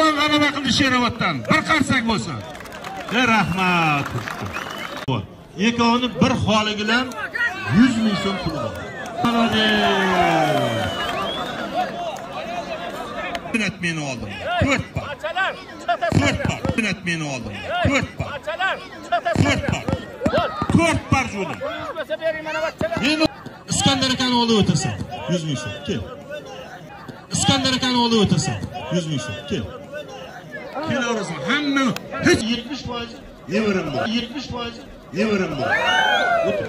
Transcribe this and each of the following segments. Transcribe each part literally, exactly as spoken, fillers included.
polvon g'alaba qildi Sheroboddan. Bir qarsak bo'lsa. E rahmat. Ikkovini bir holi bilan yuz ming so'm pul bor. Minat meni oldim. to'rt par. to'rt par. Minat meni oldim. to'rt par. to'rt par. to'rt par jo'di. Meni Iskandar akani olib o'tasan. yuz ming so'm. Kel. Iskandar akani olib o'tasan. yuz ming so'm. Kel. Kelaversan. Hamma hech yetmish foiz nevarim bor. yetmish foiz nevarim bor. O'tir.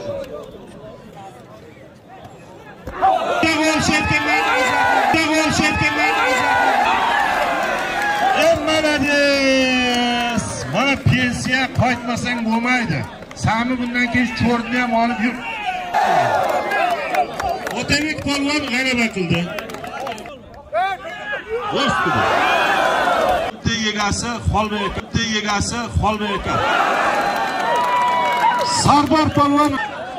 Davol shetkalar, davol shetkalar. Emmalades. Mana pensiya qaytmasang bo'lmaydi. Sami bundan keyin cho'rni ham olib yur. Otabek polvon g'alaba qildi. Do'stlar. Bitta egasi Xolbek aka, bitta egasi Xolbek aka. Sardor polvon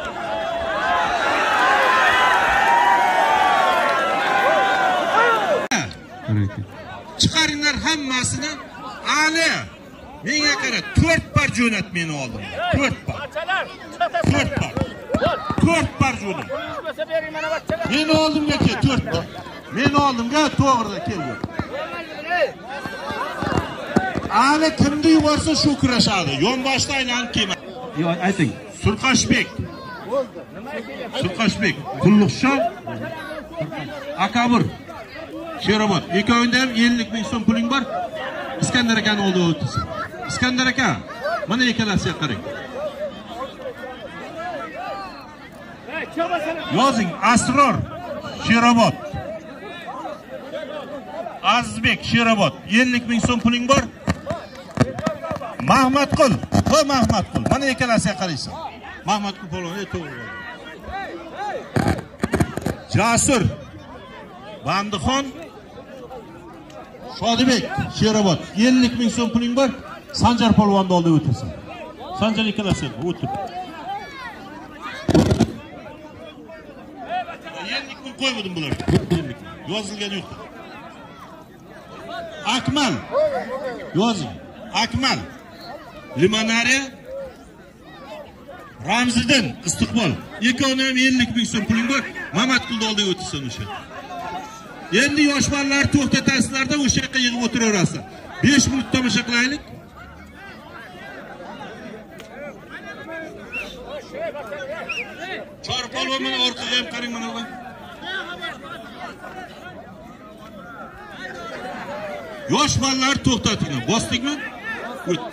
chiqaringlar hammasini. Ali menga qara, to'rt par jo'nat meni oldim. to'rt par. to'rt par. to'rt par jo'nat. Meni oldimga kel, to'rt par. Meni oldimga to'g'rida kel. Ali kimni yuborsa shu kurashadi. Yonboshda aylanib kelma. Yo, ayting. Surqashbek. Surqashbek, Qulluqshon, Akabir, Sherobod. Ikkovingda ham ellik ming so'm puling bor. Iskandar akani oldi o'tsin. Iskandar aka, mana ikkalasiga qarang. Yozing, Asror, Sherobod. Azizbek, Sherobod. ellik ming so'm puling bor. Mahmatqul, ho Mahmatqul. Mana ikkalasiga qaraysan. Mahmatqul polvon, to'g'ri. Jasur, Bandixon, Shodibek, Sherobod. ellik ming so'm puling bor. Sanjar polvonni oldi o'tirsin. Sanjar ikkalasiga o'tir. ellik ming qo'ymadim bularga. Yozilgan yo'q. Akmal. Yozing. Akmal. Limonariya. Ramziddin Istiqbol. Ikkovini ham ellik ming so'm puling bor. Mamatqulni oldi o'tirsin o'sha. Endi yosh bolalar to'xtatasizlarda o'sha yerga yig'ib o'tiraverasiz. besh minut tomosha qilaylik. Chor polvon mana orqaga ham qarang mana bu. Yosh bolalar to'xtatinglar. Bosdingmi? O'tdi.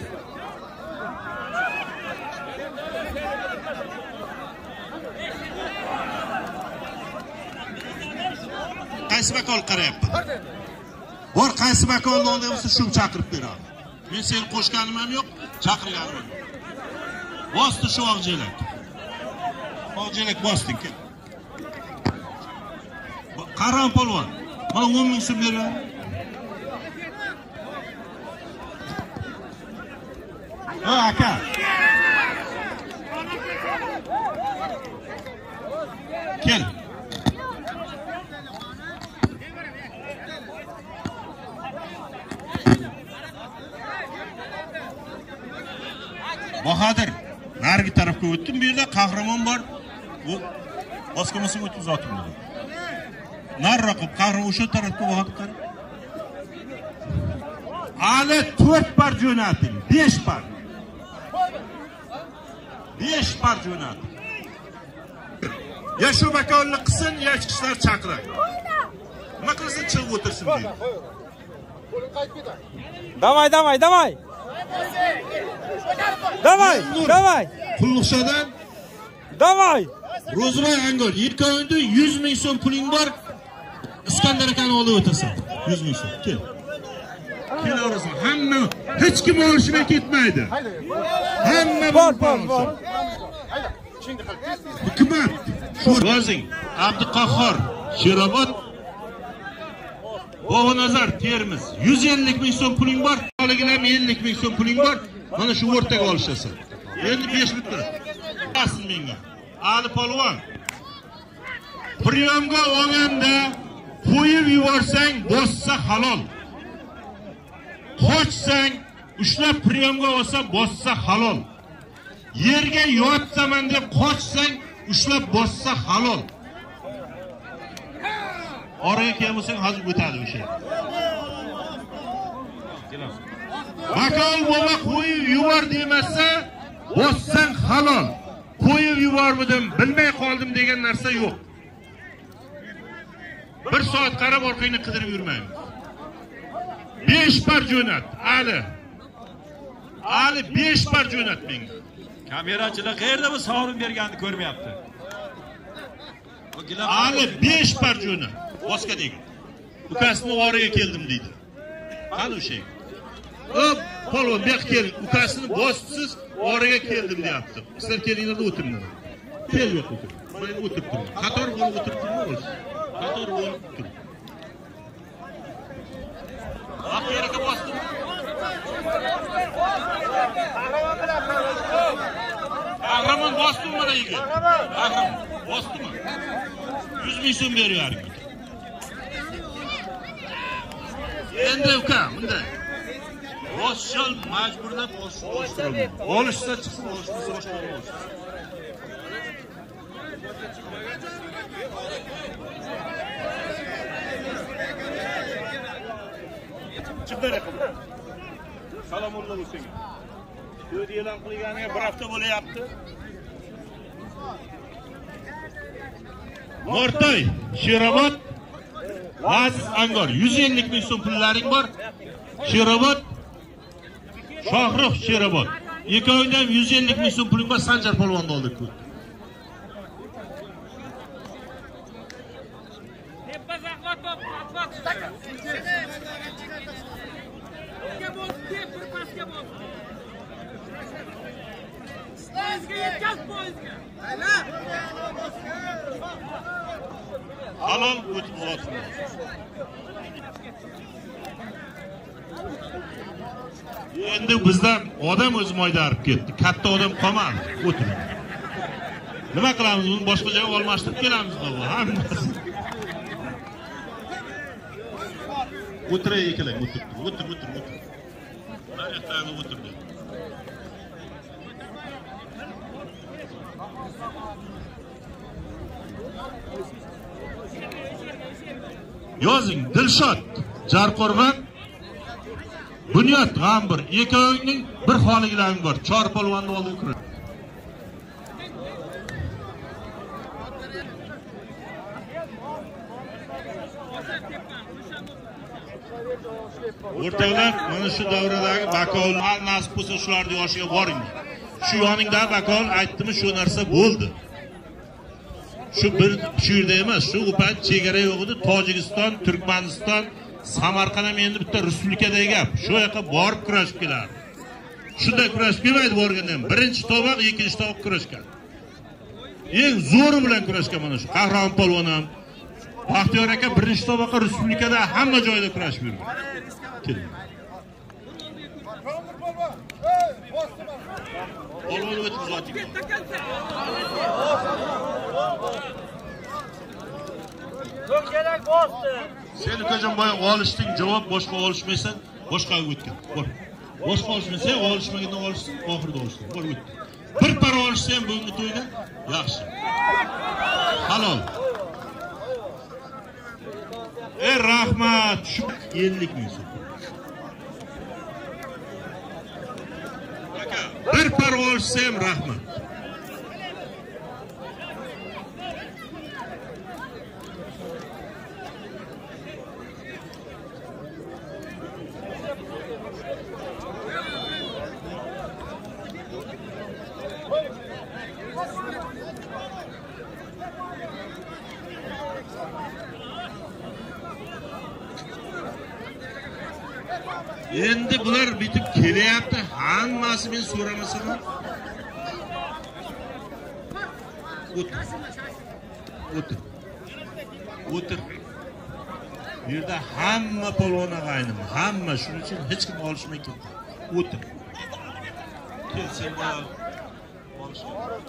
Qaysi bakol qarayapti? Bor qaysi bakolni oldi bo'lsa shu chaqirib beradi. Men seni qo'shganim ham yo'q, chaqirganim ham yo'q. Bosdi shu og'jelak. Og'jelak bosding kel. Qaram polvon. Mana o'n ming so'm beraman. Ha aka. Kel. Bahadır, nargi tarafga o'tdim. Bu yerda qahramon bor. U boshqamasiga o'tib dedi. Narroqib qahramon o'sha tarafga Bahadır qarab. Ali to'rt par jo'nating, besh par. besh par jo'nating. Ya shu bakolni qilsin, ya chiqishlar chaqiradi. Nima qilsa chiqib o'tirsin deydi. Давай, давай, давай. Давай, давай. Qulluqshadan Давай. Ro'zboy Angor, ikkovingda yuz ming so'm puling bor. Iskandar akani olib o'tasan. yuz ming so'm. Kel. Kelaversan. Hamma hech kim olishmay ketmaydi. Hamma bor, bor, bor. Hukumat. Yozing. Abduqahhor, Sherobod. Bog'onazar, Termiz. yuz ellik ming so'm puling bor. Holigilar ellik ming so'm puling bor. Mana shu o'rtaga olishasan. Endi besh minut tur. Asl menga. Ali polvon. Priyomga olganda qo'yib yuborsang, bossa halol. qochsang, ushlab priyomga olsa, bossa halol. Yerga yotsaman deb qochsang, ushlab bossa halol. Oraga kelmasang, hozir o'tadi o'sha. Bakol bola qo'yib yubor demasa, bossang halol. Qo'yib yubormadim, bilmay qoldim degan narsa yo'q. Bir soat qarab orqangni qidirib yurmaymiz. besh par jo'nat, Ali. Ali besh par jo'nat menga. Kamerachilar qayerda bu sovrin berganini ko'rmayapti. Ali besh par jo'nat. Boshqa degan. Ukasini origa keldim deydi. Qani o'sha. Hop, polvon bu yoqqa kel. Ukasini bossiz origa keldim deyapti. Sizlar kelinglar o'tiringlar. Kel yo'q o'tir. Men o'tirib turman. Qator bo'lib o'tirib turman. Qator bo'lib tur. Aqyerga bosdim. Qahramon bosdim mana yigit. Qahramon bosdim. yuz ming so'm beryapti. Endi uka, bunday. Boshshol majburlab bostirib. Olishsa chiqsin, olishmasa boshqa bo'lsin. Chiqdi raqam. Salomulloh bo'lsin. To'y e'lon qilganiga bir hafta bo'layapti. Mo'rtoy, Sherobod, Aziz Angor yuz ellik ming so'm pullaring bor. Sherobod, Shohrux Sherobod. Ikkovidan yuz ellik ming so'm puling bor, Sanjar polvonni oldik. Halol o'tib olsin. Endi bizdan odam o'zi moydarib ketdi. Katta odam qolmadi. O'tiring. Nima qilamiz? Uni boshqa joyga olmashtirib kelamiz baba. Hammasi. O'tiray ekelang, o'tir, o'tir, o'tir, o'tir. Mana yoqda o'tirdi. Yozing, Dilshod, Jarqo'rg'on, Bunyod, G'ambir, ikkovining bir xoliklaring bor. Chor polvonni oldiga kirib. O'rtoqlar, mana shu davradagi bakol nasib bo'lsa shularning yoshiga boring. Shu yoningda bakol aytdimi, shu narsa bo'ldi. Shu bir shu yerda emas, shu upat chegara yo'q edi. Tojikiston, Turkmaniston, Samarqand ham endi bitta respublikadagi gap. Shu yoqqa borib kurashib kelar. Shunday kurashib kelmaydi borganda ham. Birinchi tovoq, ikkinchi tovoq kurashgan. Eng zo'ri bilan kurashgan mana shu. Qahramon polvon ham Baxtiyor aka birinchi tovoqqa respublikada hamma joyda kurashib yurgan. Keling. Polvon o'tib zoting. Yo'q kerak bosdi. Sen ukajon boya olishding, javob boshqa olishmaysan, boshqa o'tgan. Bor. Boshqa olishmasang, olishmagandan olishsin, oxirida olishsin. Bor o'tdi. Bir par olishsa ham bugungi to'yda yaxshi. Halol. Ey rahmat, shu ellik ming so'm. Aka, bir par olishsa ham rahmat. Endi bular bitib kelyapti, hammasi men so'ramasam. O'tir. O'tir. O'tir. Bu yerda hamma polvon og'aynim, hamma shuning uchun hech kim olishmay ketdi. O'tir. Kel sen da olishma.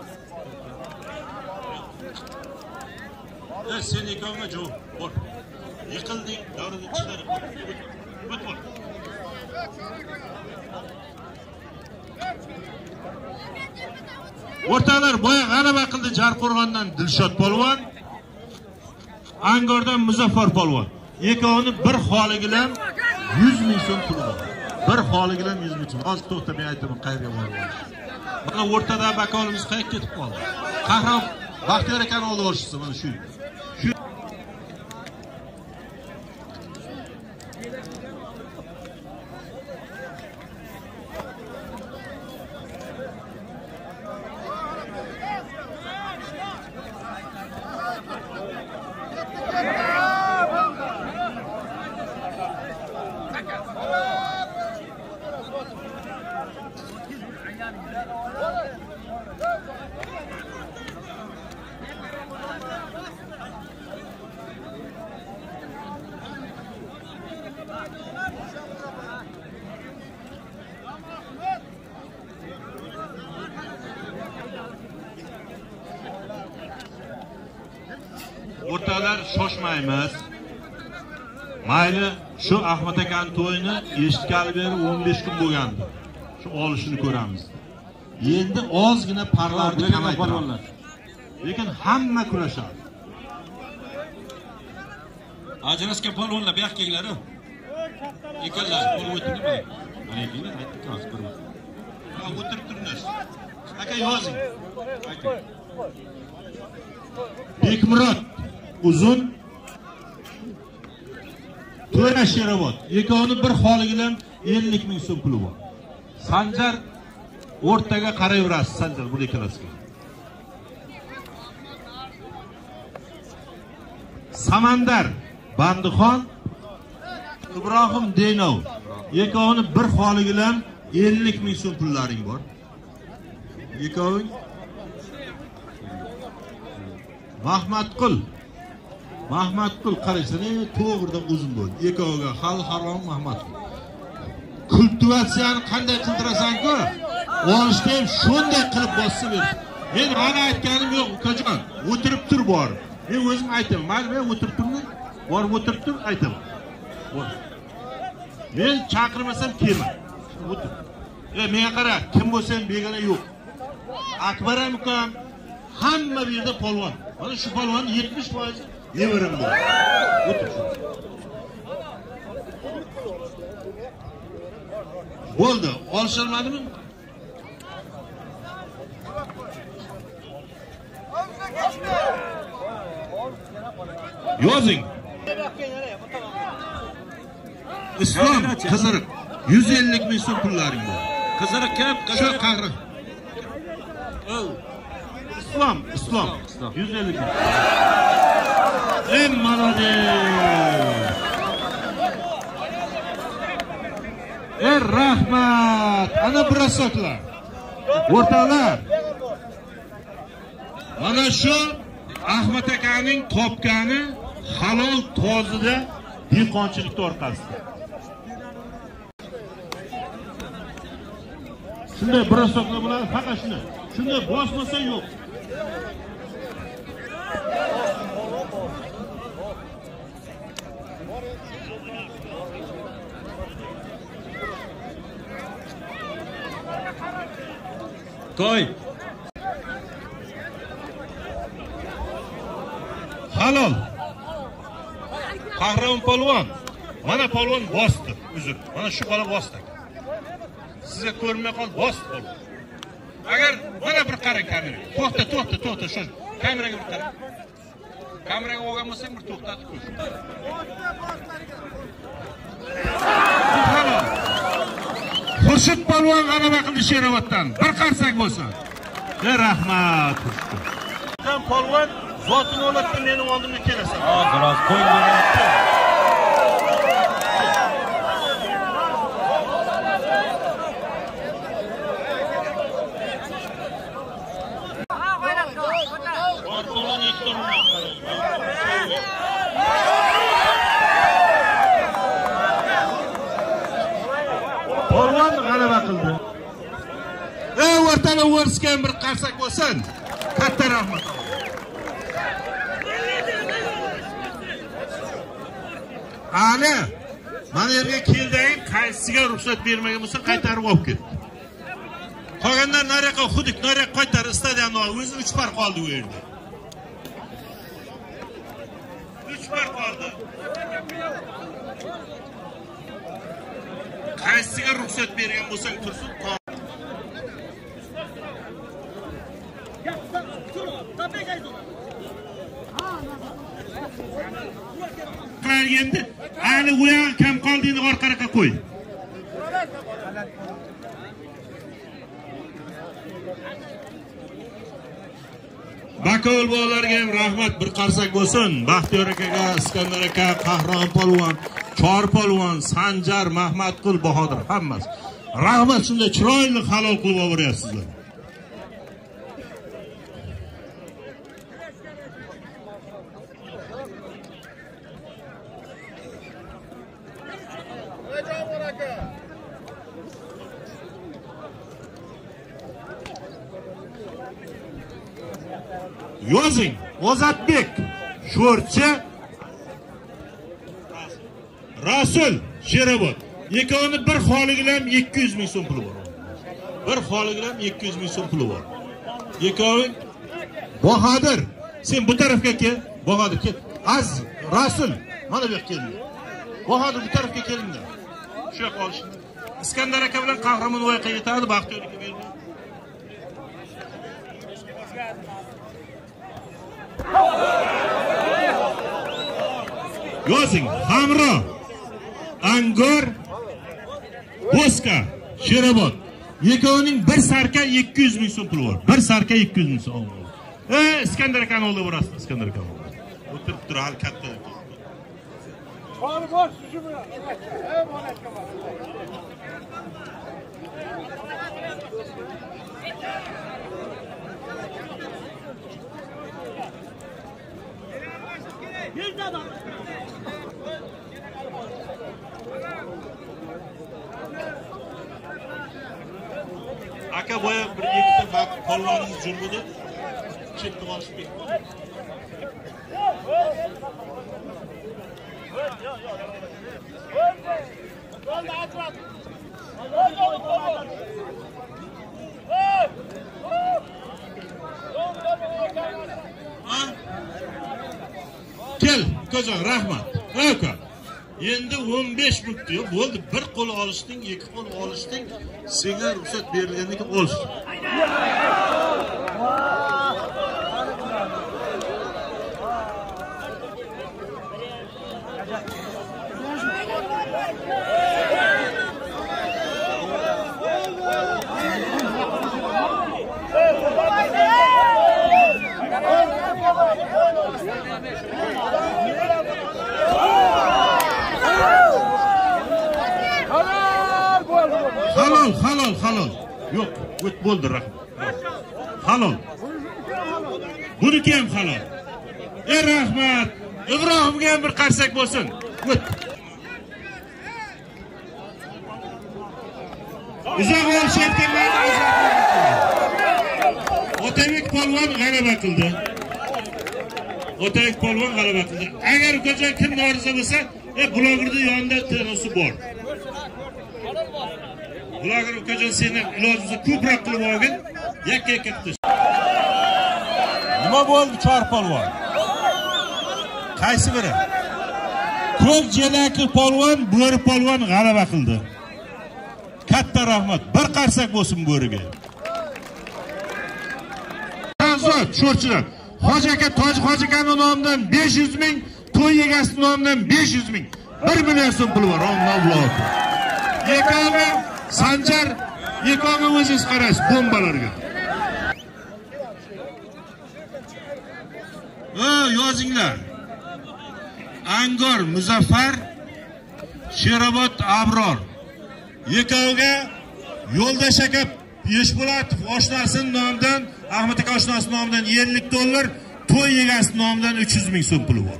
Ya sen ikkovga javob bor. Yiqilding, davrada chiqarib. O't bor. O'rtalar boya g'alaba qildi Jarqo'rg'ondan Dilshod polvon, Angordan Muzaffar polvon. Ikkovini bir holi bilan yuz ming so'm pul bor. Bir holi bilan yuz ming so'm. Hozir to'xtamay aytaman qayerga borib. Mana o'rtada bakolimiz qayerga ketib qoldi. Qahram Baxtiyor aka oldi borishsa mana shu. Shu o'rtalar shoshmaymiz. Mayli, shu Ahmad akaning to'yini eshitgani beri o'n besh kun bo'lgandi. Shu olishini ko'ramiz. Endi ozgina parlarni kamaytiramiz. Lekin hamma kurashadi. Ajrasga polvonlar bu yoqqa kelinglar. Ekanlar, bo'lib o'tdingmi? Mana ekanlar, aytdik hozir bir vaqt. Ha, o'tirib turmiz. Aka yozing. Ayting. Bekmurod uzun To'ra Sherobod. Ikkovini bir holi bilan ellik ming so'm puli bor. Sanjar o'rtaga qarayverasiz, Sanjar bu ikkalasiga. Samandar Bandixon Ibrohim Denov. Ikkovini bir holi bilan ellik ming so'm pullaring bor. Ikkoving Mahmatqul Mahmatqul qarasini to'g'ridan uzun bo'ldi. Ikkoviga hal harom Mahmatqul. Kultivatsiyani qanday qildirasan-ku? Olishda ham shunday qilib bossa ber. Men hali aytganim yo'q, ukajon. O'tirib tur bor. Men o'zim aytaman. Mayli, men o'tirib turdim. Borib o'tirib tur aytaman. Bor. Men chaqirmasam kelma. O'tir. E menga qara, kim bo'lsa ham begona yo'q. Akbar ham ukam hamma bu yerda polvon. Mana shu polvon yetmish foiz nevarim bor. O'tir. Bo'ldi, olisholmadimi? Yozing. Islom Qiziriq yuz ellik ming so'm pullaring bor. Qiziriq kim? Shu qahri. Islom, Islom, yuz ellik ming. Ey молодец. Ey rahmat. Ana brasotlar. O'rtalar. Mana shu Ahmad akaning topgani halol tozida dehqonchilik orqasida. Shunday brasotlar bo'ladi, faqat shuni. Shunday bosmasa yo'q. To'y. Halol. Qahramon polvon. Mana polvon bosdi, uzr. Mana shu bola bosdi. Sizga ko'rmay qol bosdi polvon. Agar mana bir qarang kameraga. To'xta, to'xta, to'xta, shu kameraga bir qarang. Kameraga olgan bo'lsang bir to'xtatib ko'r. Halol. Xurshid polvon g'alaba qildi Sheroboddan. Bir qarsak bo'lsa. Ey rahmat. Sen polvon zotini olatdan mening oldimga kelasan. Ha, biroz qo'ying. Polvon g'alaba qildi. Ey o'rtada o'rsgan bir qarsak bo'lsin. Katta rahmat. Ali Mana yerga keldayim, qaysisiga ruxsat bermagan bo'lsa, qaytarib olib ketdi. Qolganlar nariyoqqa xudik, nariyoqqa qaytar, stadionda o'zi uch par qoldi u yerda. uch par qoldi. Qaysisiga ruxsat bergan bo'lsang tursin. Endi ani u yoq kam qoldingni orqaga qo'y. Bakovul bolalarga ham rahmat, bir qarsak bo'lsin. Baxtiyor akaga, Iskandar aka, Qahramon polvon, Chor polvon, Sanjar, Mahmatqul, Bahodir hammasi. Rahmat, shunday chiroyli halol qilib o'tiryapsizlar. Yozing, Ozodbek, Sho'rchi, Rasul, Sherobod. Ikkovini bir xoligilam ikki yuz ming so'm puli bor. Bir xoligilam ikki yuz ming so'm puli bor. Ikkoving Bahodir, sen bu tarafga kel. Bahodir ket. Az, Rasul, mana bu yoqqa keling. Bahodir bu tarafga kelinglar. Shu yoqqa olishing. Iskandar aka bilan Qahramon voyaga yetadi, Baxtiyor aka bermaydi. Yozing, Hamro, Angor, Boska, Sherobod. Ikkovining bir sarka ikki yuz ming so'm puli bor. Bir sarka ikki yuz ming so'm. Eh, Iskandar akani oldi borasiz, Iskandar aka. O'tirib tur, hal katta. Qori bor, shu bilan. Ey bolakka bor. Aka boya bir ikkita bak polvoningiz jurmidi. Chetga olishib ketdi. Kel, ko'zon, rahmat. Aka. Endi o'n besh minut yo'q, bo'ldi. Bir qo'l olishding, ikki qo'l olishding, senga ruxsat berilgandan keyin olishding. Halol, halol, halol. Yo'q, o't bo'ldi, rahmat. Halol. Buniki ham halol. Ey rahmat. Ibrohimga ham bir qarsak bo'lsin. O't. Uzoq olishayotganlarni Otabek polvon g'alaba qildi. Otabek polvon g'alaba qildi. Agar ukajon kim noriza bo'lsa, e blogerning yonida termosi bor. Bloger ukajon seni ilojingizni ko'proq qilib olgin, yakka-yakka qilish. Nima bo'ldi Chor polvon? Qaysi biri? Ko'k jelakli polvon, bo'ri polvon g'alaba qildi. Katta rahmat. Bir qarsak bo'lsin bo'riga. Azot sho'rchilar. Hoji aka Toji Hoji aka nomidan besh yuz ming, to'y egasi nomidan besh yuz ming. bir million so'm puli bor. Alloh viloyati. Yekovi Sanjar, yekovi o'zingiz qaraysiz bombalarga. O, yozinglar. Angor Muzaffar, Sherobod Abror. Yekoviga Yo'ldosh aka Yeshpo'latov oshnasining nomidan, Ahmad aka oshnasining nomidan ellik dollar, to'y egasi nomidan uch yuz ming so'm puli bor.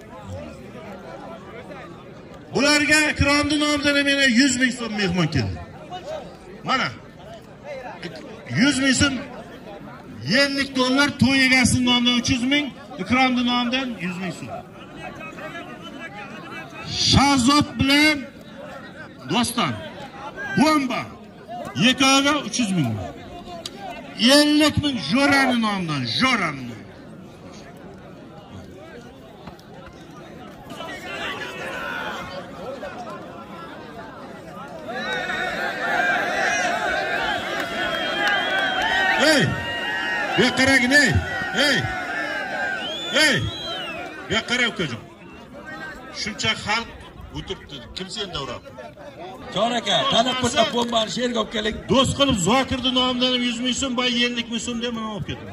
Bularga Ikromning nomidan mena yuz ming so'm mehmon keldi. Mana yuz ming so'm, ellik dollar, to'y egasining nomidan uch yuz ming, Ikromning nomidan yuz ming so'm. Shahzod bilan Doston. Bomba. Yekaga uch yuz ming. ellik ming Jo'raning nomidan, Jo'raning. Hey! Ya qaragin, ey! Hey! Hey! Ya qara ukajim. Shuncha xalq o'tiribdi. Kim sen davrab? Jon aka, talab qilsa bombani sherga olib keling. Do'st qilib Zokirning nomidan ham yuz ming so'm, boy ellik ming so'm deb men olib ketdim.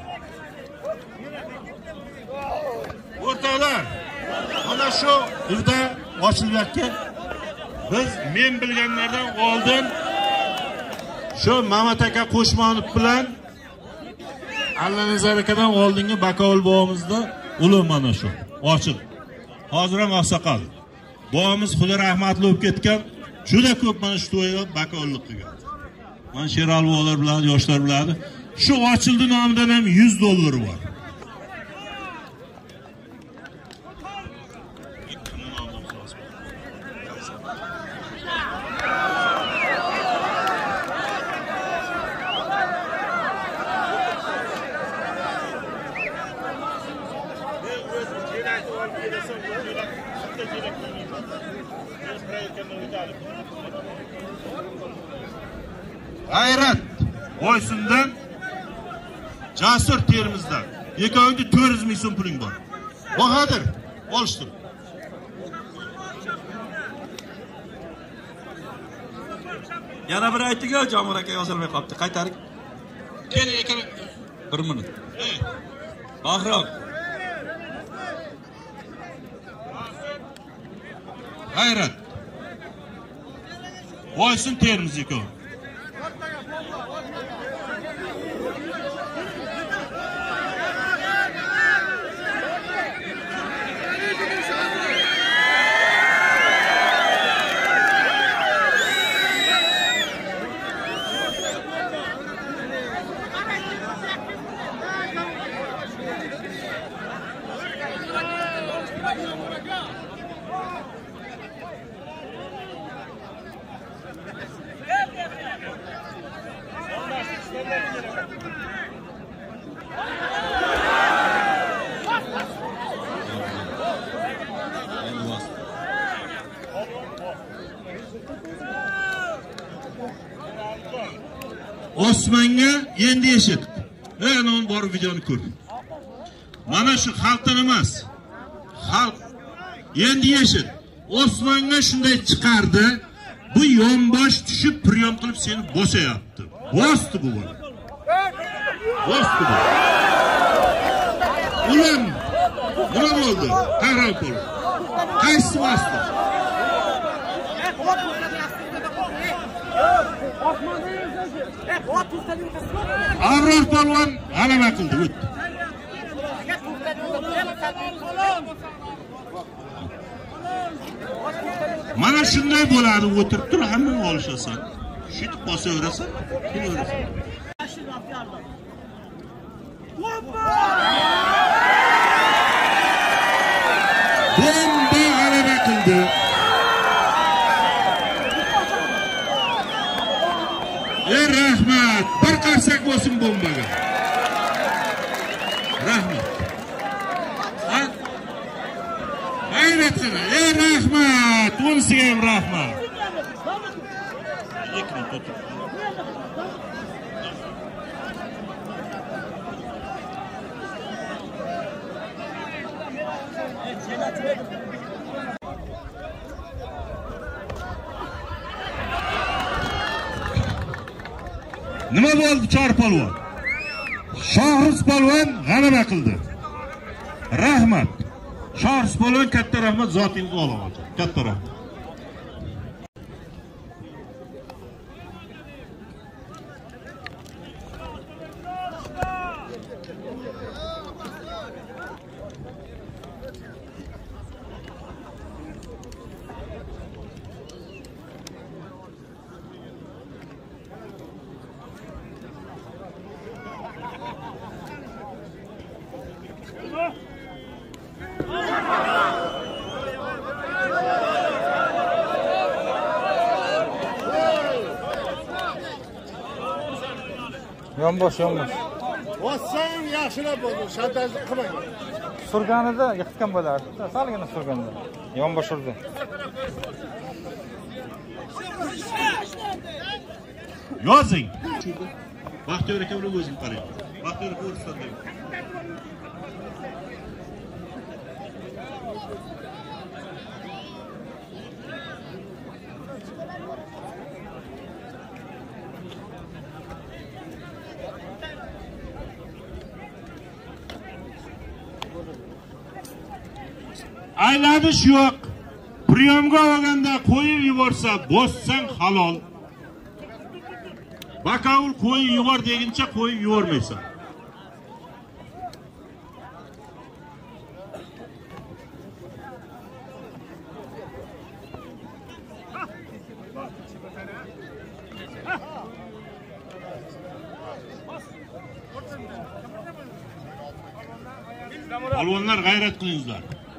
O'rtoqlar, mana shu yerda ochilyapti. Biz men bilganlardan oldin shu Mamat aka Qo'shmonov bilan Allanazar akadan oldingi Bakovul bobomizni uli mana shu ochiq. Hozir ham oqsoqol. Bobomiz Xudo rahmatli bo'lib ketgan. Juda ko'p mana shu to'yga bakovullik qilgan. Mana Sherali bolalar bilan, yoshlar bilan shu ochildi nomidan ham yuz dollar bor. G'ayrat Boysundan, Jasur Termizdan. Ikkovingda to'rt yuz ming so'm puling bor. Bahodir, olishtir. Yana bir aytdik-ku, Jomur aka yozilmay qolibdi. Qaytaring. Keling, keling. bir minut. Bahrom. G'ayrat Boysun Termiz ikkovi. Osmonga endi eshit. Ana on bor videoni ko'r. Mana shu xalqdan emas. Xalq endi eshit. Osmonga shunday chiqardi. Bu yonbosh tushib priyom qilib seni bosayapti. Bosdi bu bola. Bosdi bu. Ulan nima bo'ldi? Qara bo'ldi. Qaysi bosdi? Abror polvon g'alaba qildi, o'tdi. Mana shunday bo'ladi, o'tirib tur, hammani olishasan. Shitib bosaverasan, kelaverasan. Bomba g'alaba qildi. Ey rahmat, bir qarsak bo'lsin bombaga. Rahmat. Ha? G'ayrat qildi. Ey rahmat, unisiga ham rahmat. Ekran to'tib. Nima bo'ldi Chor polvon? Shohris polvon g'alaba qildi. Rahmat. Shohris polvon katta rahmat, zotingizni oladi. Katta rahmat. Yonbosh, yonbosh. Bossang yaxshilab bo'ldi, shantajlik qilmang. Surganida yiqitgan bo'lardi. Salgina surganda. Yonbosh urdi. Yozing. Baxtiyor aka bilan o'zim qarang. Baxtiyor aka o'rtada. Aylanish yo'q. Priyomga olganda qo'yib yuborsa, bossang halol. Bakavul qo'yib yubor deguncha qo'yib yubormaysan. Polvonlar g'ayrat qilingizlar.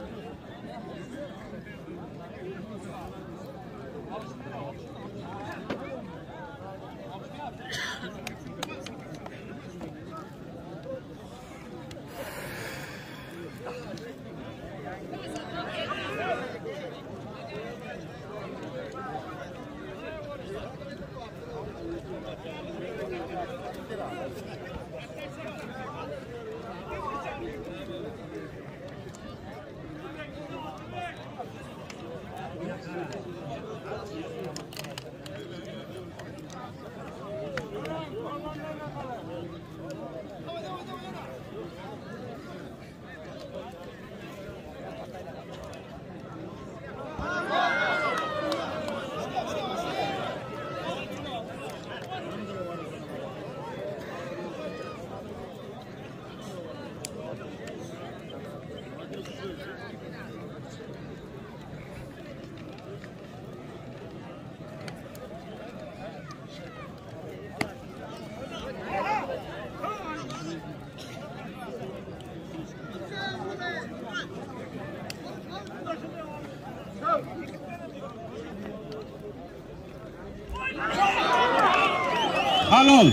Halol.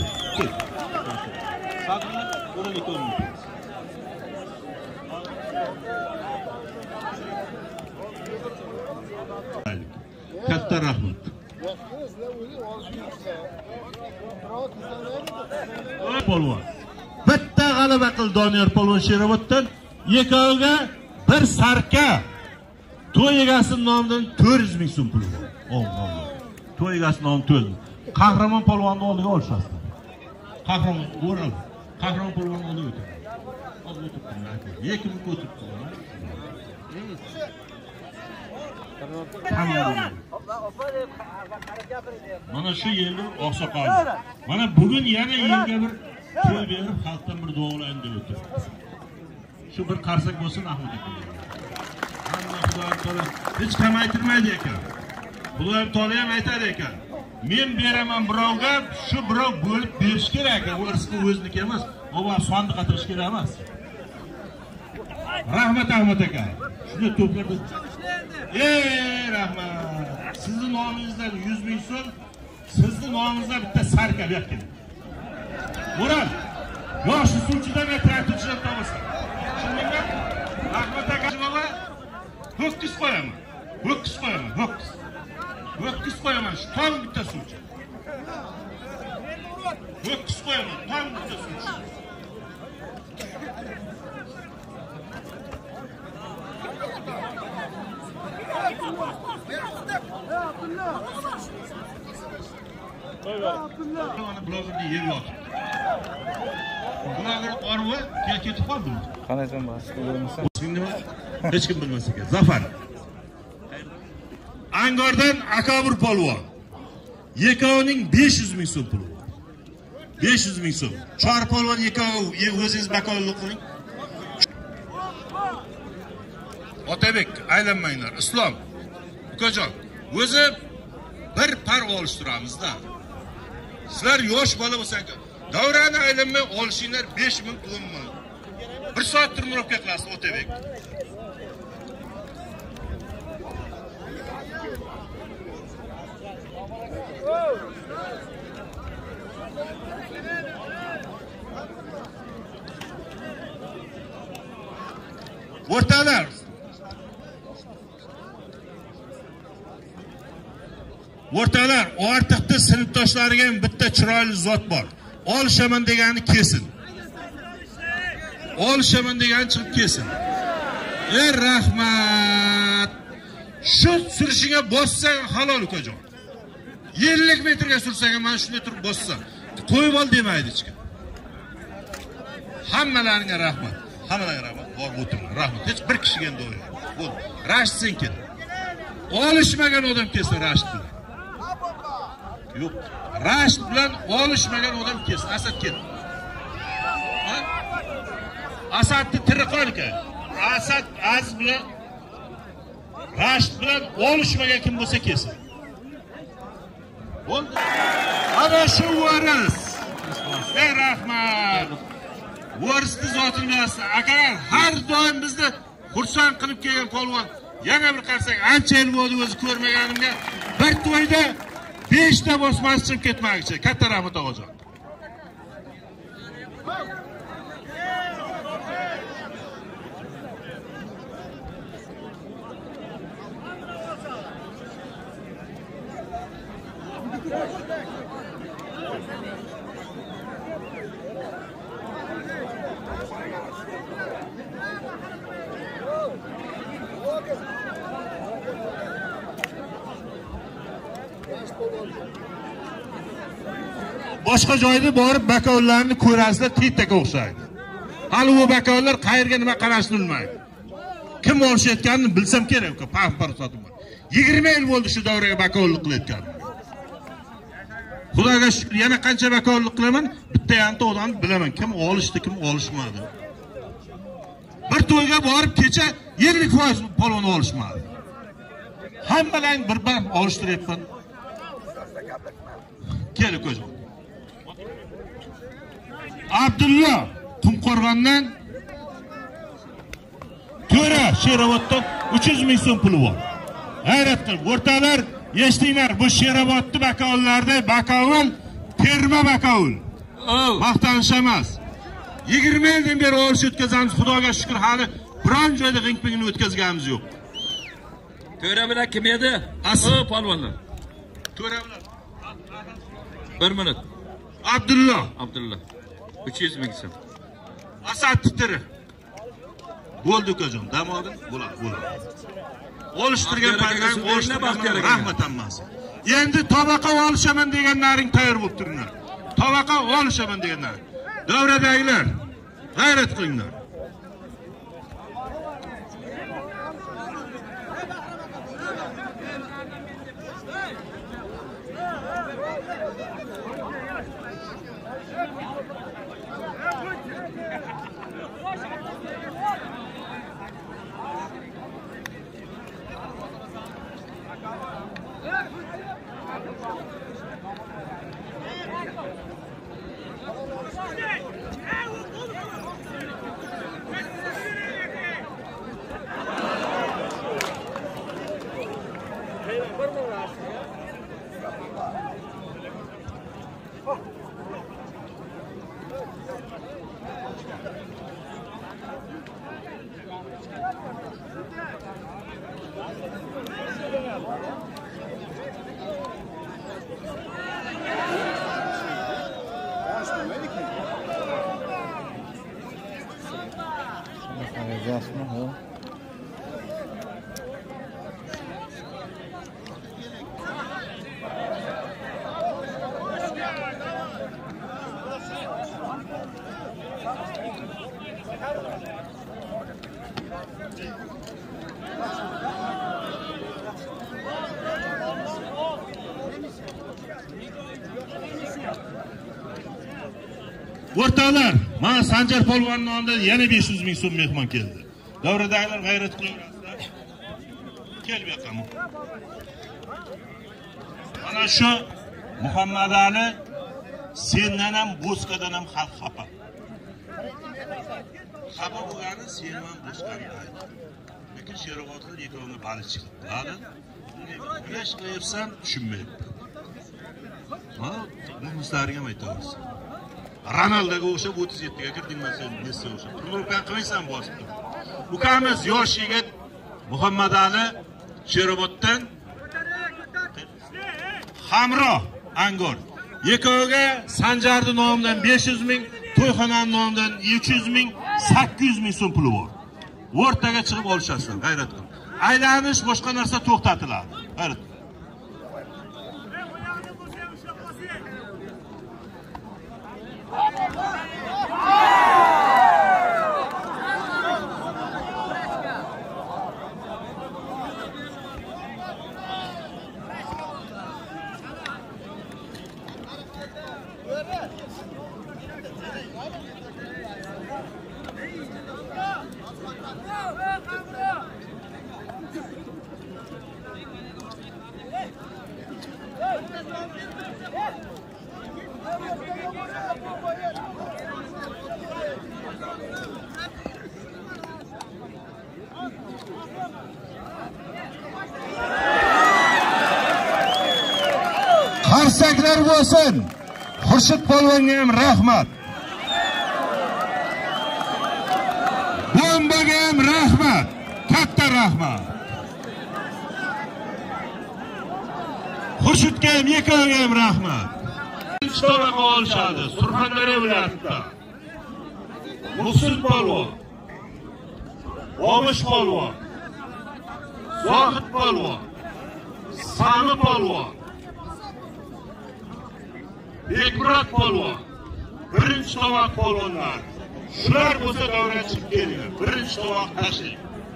Katta rahmat. Polvon. Bitta g'alaba qil Doniyor polvon Sheroboddan. Yekoviga bir sarka. To'y egasining nomidan to'rt yuz ming so'm pul bor. Alloh. To'y egasining nomi to'rt. Qahramon polvonni oldiga olishasizlar. Qahramon o'raldi. Qahramon polvonni oldiga o'tdi. Oldiga o'tibdi. Yekim o'tibdi. Mana shu yerning oqsoqoli. Mana bugun yana yerga bir to'y berib, xalqdan bir duolayim deb o'tdi. Shu bir qarsak bo'lsin Ahmad aka. Hamma Xudoy taolo hech kamaytirmaydi ekan. Xudoy taolo ham aytadi ekan. Men beraman birovga, shu birov bo'lib berish kerak. U rizqi o'ziniki emas, bu sandiqqa tirish kerak emas. Rahmat Ahmad aka. Shuni to'plarda. Ey rahmat. Sizning nomingizdan yuz ming so'm, sizning nomingizdan bitta sarka berib keling. Murat, yosh suvchidan traktorchidan topasan. Shuningga Ahmad aka baba ho'kiz qo'yaman. Ho'kiz qo'yaman, ho'kiz. Ho'kiz qo'yaman, shu tom bitta suvchi. Ho'kiz qo'yaman, tom bitta suvchi. Mana blogimda yer yotibdi. Bularning orvi ketib qoldimi? Qanaysan bas, bilmaysan. Nima? Hech kim bilmas ekan. Zafar. Angordan Akobir polvon. Yekovining besh yuz ming so'm puli bor. besh yuz ming so'm. Chor polvon yekovi o'zingiz bakovlik qiling. Otabek, aylanmanglar. Islom. Ukajon, o'zi bir par olishtiramiz-da. Sizlar yosh bola bo'lsangiz, davrani aylanmay olishinglar besh ming, o'n ming. bir soat turmurovka qilasiz Otabek. O'rtalar. O'rtalar, ortiqda sinfdoshlariga ham bitta chiroyli zot bor. Olishaman degani kesin. Olishaman degani chiqib kesin. Ey rahmat. Shu surishiga bossang halol ukajon. ellik metrga sursang mana shunday turib bossam, qo'yib ol demaydi hech kim. Hammalaringga rahmat. Hammalarga rahmat. Bor o'tiring. Rahmat. Hech bir kishiga endi o'yla. Bo'ldi. Rashid sen kel. Olishmagan odam kelsa Rashid bilan. Yo'q. Rashid bilan olishmagan odam kelsa Asad kel. Ha? Asadni tiri qolgan. Asad az bilan Rashid bilan olishmagan kim bo'lsa kelsin. Bo'ldi. Ana shu varis. Ey rahmat. Varisni zotini bilasizlar. Akalar har doim bizni xursand qilib kelgan polvon. Yana bir qarsak ancha yil bo'ldi o'zi ko'rmaganimga. Bir to'yda besh ta bosmasi chiqib ketmoqchi. Katta rahmat og'ajon. Boshqa joyda borib bakovlarni ko'rasizlar, tetaga o'xshaydi. Hali u bakovlar qayerga nima qarashni bilmaydi. Kim olishayotganini bilsam kerak, paf-paf sotim bor. yigirma yil bo'ldi shu davraga bakovlik qilayotgan. Xudoga shukr, yana qancha bakovlik qilaman, bitta yanta odamni bilaman, kim olishdi, kim olishmadi. Bir to'yga borib kecha ellik foiz polvon olishmadi. Hammalarni bir-bir olishtiryapman. Kel ko'zim. Abdulla Qumqo'rg'ondan To'ra Sheroboddan uch yuz ming so'm puli bor. Hayrat qilib, o'rtalar, eshtinglar, bu Sherobodni bakovlarda bakovul, terma bakovul. Maqtanish emas. yigirma yildan beri olish o'tkazamiz, Xudoga shukr, hali biron joyda g'ing-pingni o'tkazganimiz yo'q. To'ra bilan kim edi? Asl polvonlar. To'ra bilan bir minut. Abdulla. Abdulla. uch yuz ming so'm. Asad titiri. Bo'ldi ukajon, dam oldim, bo'ladi, bo'ladi. Olishtirgan paytlar olishtirgan rahmat hammasi. Endi tobaqa olishaman deganlaring tayyor bo'lib turinglar. Tobaqa olishaman deganlar. Davradagilar, g'ayrat qilinglar. O'rtoqlar, mana Sanjar polvonning yonida yana besh yuz ming so'm mehmon keldi. Davradagilar g'ayrat qilaverasizlar. Kel bu yoqqa. Mana shu Muhammad Ali sendan ham Bo'sqadan ham xalq xafa. Xafa bo'lgani sen ham Bo'sqani ayt. Lekin Sherobodlar ikkovini bali chiqib qoladi. Nima qilyapsan tushunmayapti. Mana bu mislaringga aytaversin. Ronaldoga o'xshab o'ttiz yettiga kirdingman sen Messi o'xshab. Turmushdan qilmaysan bosib. Ukamiz yosh yigit Muhammadali Sheroboddan Hamro Angor. Yekoviga Sanjarning nomidan besh yuz ming, to'yxonaning nomidan uch yuz ming, sakkiz yuz ming so'm puli bor. O'rtaga chiqib olishasizlar, g'ayrat qil. Aylanish boshqa narsa to'xtatiladi. G'ayrat. Qarsaklar bo'lsin. Xurshid polvonga ham rahmat. Bombaga ham rahmat. Katta rahmat. Xurshidga ham, Yekoviga ham rahmat. Ishtoraga olishadi. Surxondaryo viloyatida. Muhsin polvon, Bomish polvon, Zohid polvon, Sami polvon, Bekmurat polvon, birinchi tovoq polvonlar. Shular bo'lsa davra chiqib kelgan. Birinchi tovoq tashing.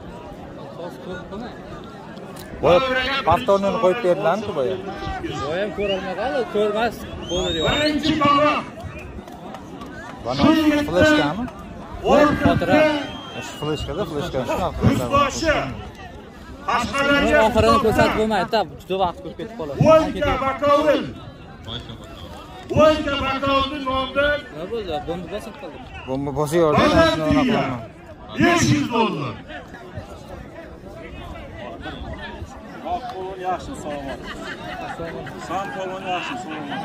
Pastorni qo'yib berdilar-ku boya. Boya ham ko'rolmadi, ko'rmas bo'ldi. Birinchi tovoq. Bana flashkami? Xotira. Flashkada, flashkada shunaqa. Boshi. Qashqadaryo oxirini ko'rsatib bo'lmaydi, juda vaqt ko'p ketib qoladi. Voyka Bakovul. Voyka Bakovul nomidan Nima bo'ldi? Bomba bosib qoldi. Bomba bosib yordi, shuni o'rnatyapman. besh yuz dollar. Polvon yaxshi, salomat. Sam polvon yaxshi, salomat.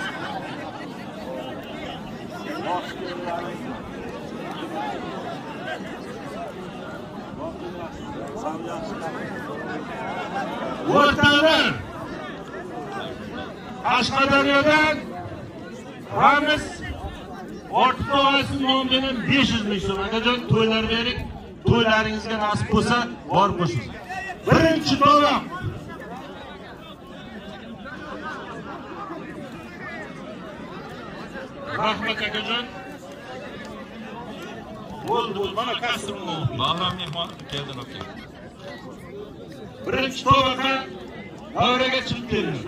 O'rtalar Qashqadaryodan Ramiz Ortiqo'yasi nomidan besh yuz ming so'm. Akajon to'ylar bering, to'ylaringizga nasib bo'lsa, bor qo'shing. Birinchi to'loq. Rahmat akajon. Bo'ldi, mana kasrni. Bahram mehmon keldim aka. Birinchi to'loqqa davraga chiqib keldi.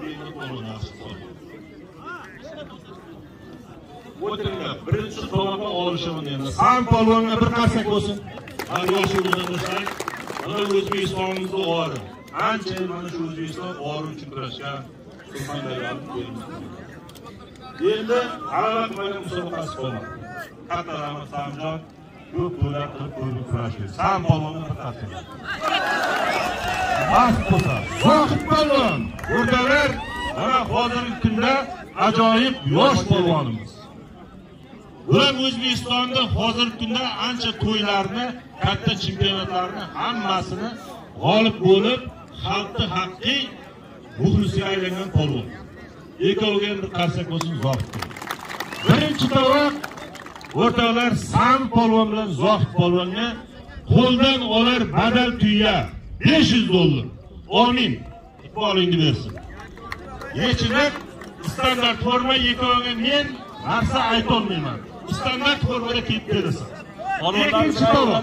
O'tiringlar, birinchi to'loqqa olishaman endi. Sam polvonga bir qarsak bo'lsin. Har yoshi o'zimizdan mana O'zbekistonimizda ori. Ancha mana shu O'zbekiston ori uchun kurashgan Surxondaryoning qo'yimiz. Endi g'alaba qilgan musobaqasi bo'ladi. Katta rahmat Samjon. Ko'p to'ylar qilib qo'yib kurashgan. Sam polvonga bir qarsak. Mas bo'lsa, Zohid polvon, o'rtalar mana hozirgi kunda ajoyib yosh polvonimiz. Ular O'zbekistonda hozirgi kunda ancha to'ylarni, katta chempionatlarni hammasini g'olib bo'lib, xalqni haqiqiy muxlisiga aylangan polvon. Yekoviga bir qarsak bo'lsin Zohid. Birinchi tovoq o'rtalar Sam polvon bilan Zohid polvonga qo'ldan olar badal tuya besh yuz dollar. Amin. Iqbolingni bersin. Yechilib standart forma Yekoviga men narsa ayta olmayman. Standart formada kelib berasan. Ikkinchi tovoq.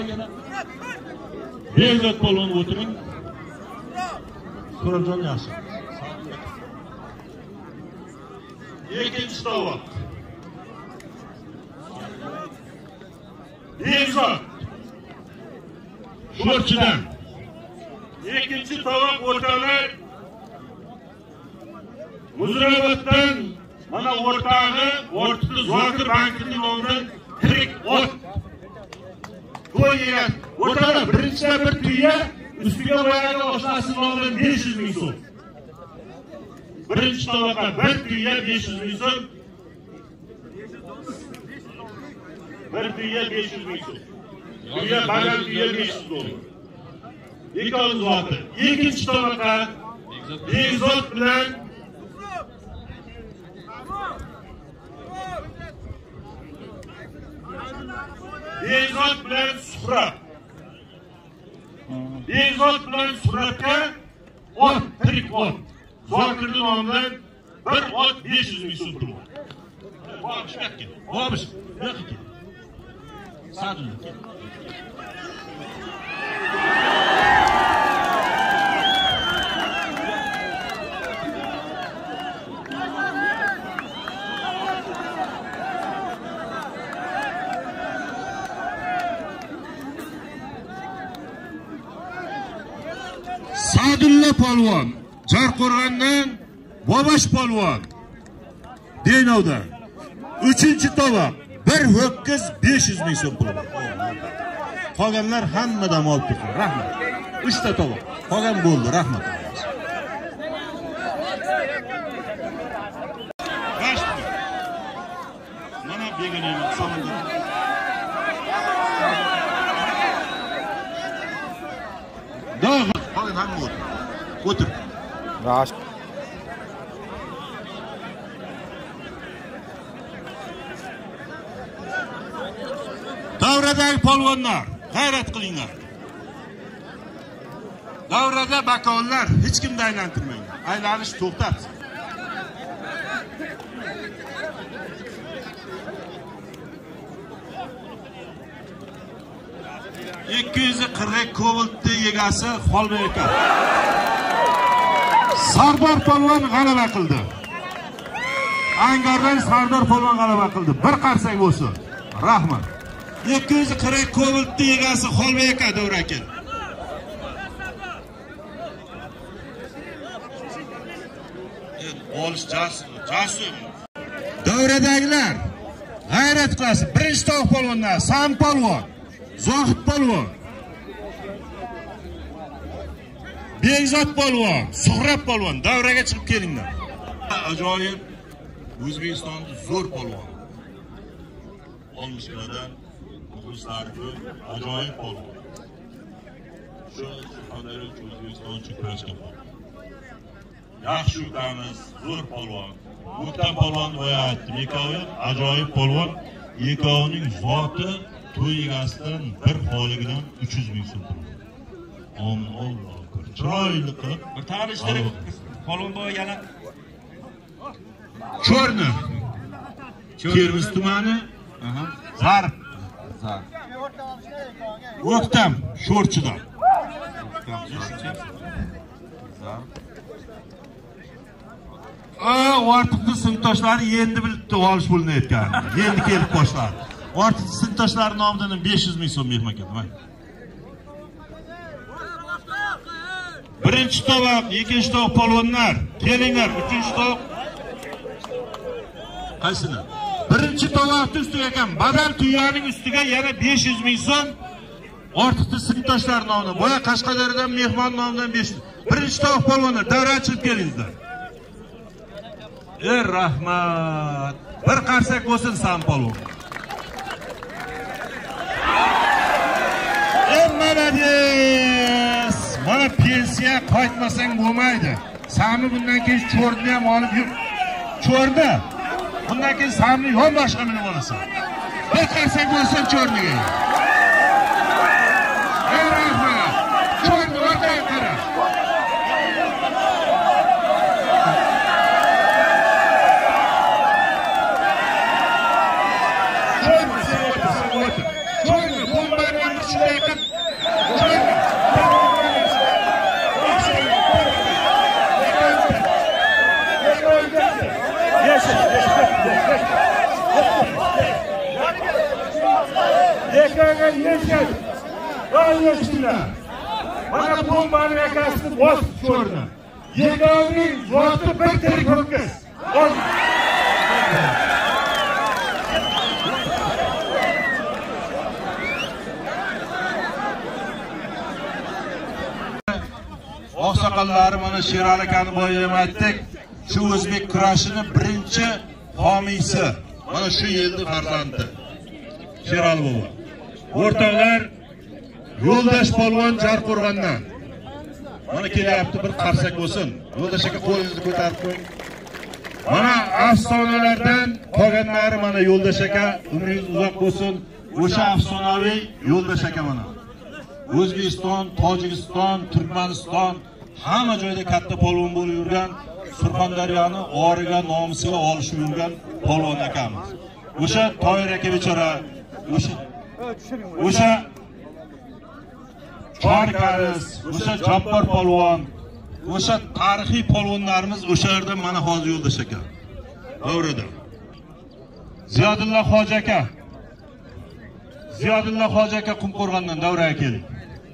Bezat polvon o'tiring. So'rajon yaxshi. Ikkinchi tovoq. Bezat. Sho'rchidan. Ikkinchi tovoq o'rtalar Muzrabotdan mana o'rtog'i, o'rtaqi Zokir bankining nomidan tirik ot. Qo'ygan. O'rtalar birinchidan bir tuya, ustiga boyaga oshnasining nomidan besh yuz ming so'm. Birinchi tovoqqa bir tuya besh yuz ming so'm. Bir tuya besh yuz ming so'm. Tuya badal tuya besh yuz dollar. Ikkovi zoti. Ikkinchi tomoqqa Begzod bilan Begzod bilan Suhrat. Begzod bilan Suhratga ot, tirik ot. Zokirning nomidan bir ot besh yuz ming so'm pul. Bobish bakka. Bobish. Yo'q. Sadullah. Sadulla polvon, Jarqo'rg'ondan Bobosh polvon. Denovda uchinchi tovoq bir ho'kiz besh yuz ming so'm pul. Qolganlar hammadan olib turdi. Rahmat. uchta tovoq. Qolgan bo'ldi. Rahmat. Mana begonaman sonunda. Doğru. Qolgan hamma bo'ldi. O'tir. Rash. Davradagi polvonlar, g'ayrat qilinglar. Davrada bakovlar hech kimni aylantirmang. Aylanish to'xtat. ikki yuz qirq kobaltni egasi Xolbek aka. Sardor polvon g'alaba qildi. Angardan Sardor polvon g'alaba qildi. Bir qarsak bo'lsin. Rahmat. ikki yuz qirq kobaltni egasi Xolbek aka Davra aka. Olish jasur. Davradagilar g'ayrat qilasiz. Birinchi tovuq polvonlar, Sam polvon, Zohid polvon, Begzod polvon, Suhrat polvon davraga chiqib kelinglar. Ajoyib O'zbekistonning zo'r polvon. Olmishlardan muxlislari ajoyib polvon. Shu qanday O'zbekiston uchun kurashgan polvon. Yaxshi yutamiz, zo'r polvon. Muhtam polvon boya aytdim, ikkovi ajoyib polvon. Ikkovining zoti to'y egasidan bir holigidan uch yuz ming so'm. Amin Alloh. Chiroyli qilib bir tanishtirib polvon boya yana Cho'rni. Termiz tumani. Aha. Zarb. Zarb. O'ktam Sho'rchidan. Zarb. Aa, ortiqni sinfdoshlari endi bilibdi olish bo'linayotgan. Endi kelib boshladi. Ortiqni sinfdoshlari nomidan besh yuz ming so'm mehmon keldi. Birinchi tovoq, ikkinchi tovoq polvonlar, kelinglar, uchinchi tovoq. Qaysini? Birinchi tovoqning ustiga ekan, badal tuyaning ustiga yana besh yuz ming so'm. Ortiqni sinfdoshlar nomidan, boya Qashqadaryodan mehmon nomidan besh yuz. Birinchi tovoq polvonlar, davra chiqib kelinglar. Ey rahmat. Bir qarsak bo'lsin Sam polvon. Ey malades. Mana pensiya qaytmasang bo'lmaydi. Samni bundan keyin cho'rni ham olib yur. Cho'rni. Bundan keyin Samni yon boshqa minib olasan. Bir qarsak bo'lsin cho'rniga. Ey rahmat. Cho'rni orqaga qara. Yekaga yeshak. Voy yeshinglar. Mana bombani yakasini bosib ko'rdi. Yegovning zoti bir tirik ho'kiz. Oqsoqollari mana Sherali akani boya ham aytdik. Shu o'zbek kurashini birinchi homiysi. Mana shu yilning farzandi. Sherali bobo. O'rtoqlar, yo'ldosh polvon Jarqo'rg'ondan. Mana kelyapti, bir qarsak bo'lsin. Yo'ldosh aka qo'lingizni ko'tarib qo'ying. Mana afsonalardan qolganlari mana yo'ldosh aka, umringiz uzoq bo'lsin. O'sha afsonaviy yo'ldosh aka mana. O'zbekiston, Tojikiston, Turkmaniston hamma joyda katta polvon bo'lib yurgan, Surxondaryoni origa, nomisiga olishib yurgan polvon akamiz. O'sha Toyir aka bechora, o'sha o'sha Chorkariz, o'sha Jabbor polvon, o'sha tarixiy polvonlarimiz o'sha yerda mana hozir yo'ldosh aka. Davrada. Ziyodulla Hoji aka. Ziyodulla Hoji aka Qumqo'rg'ondan davraga keldi.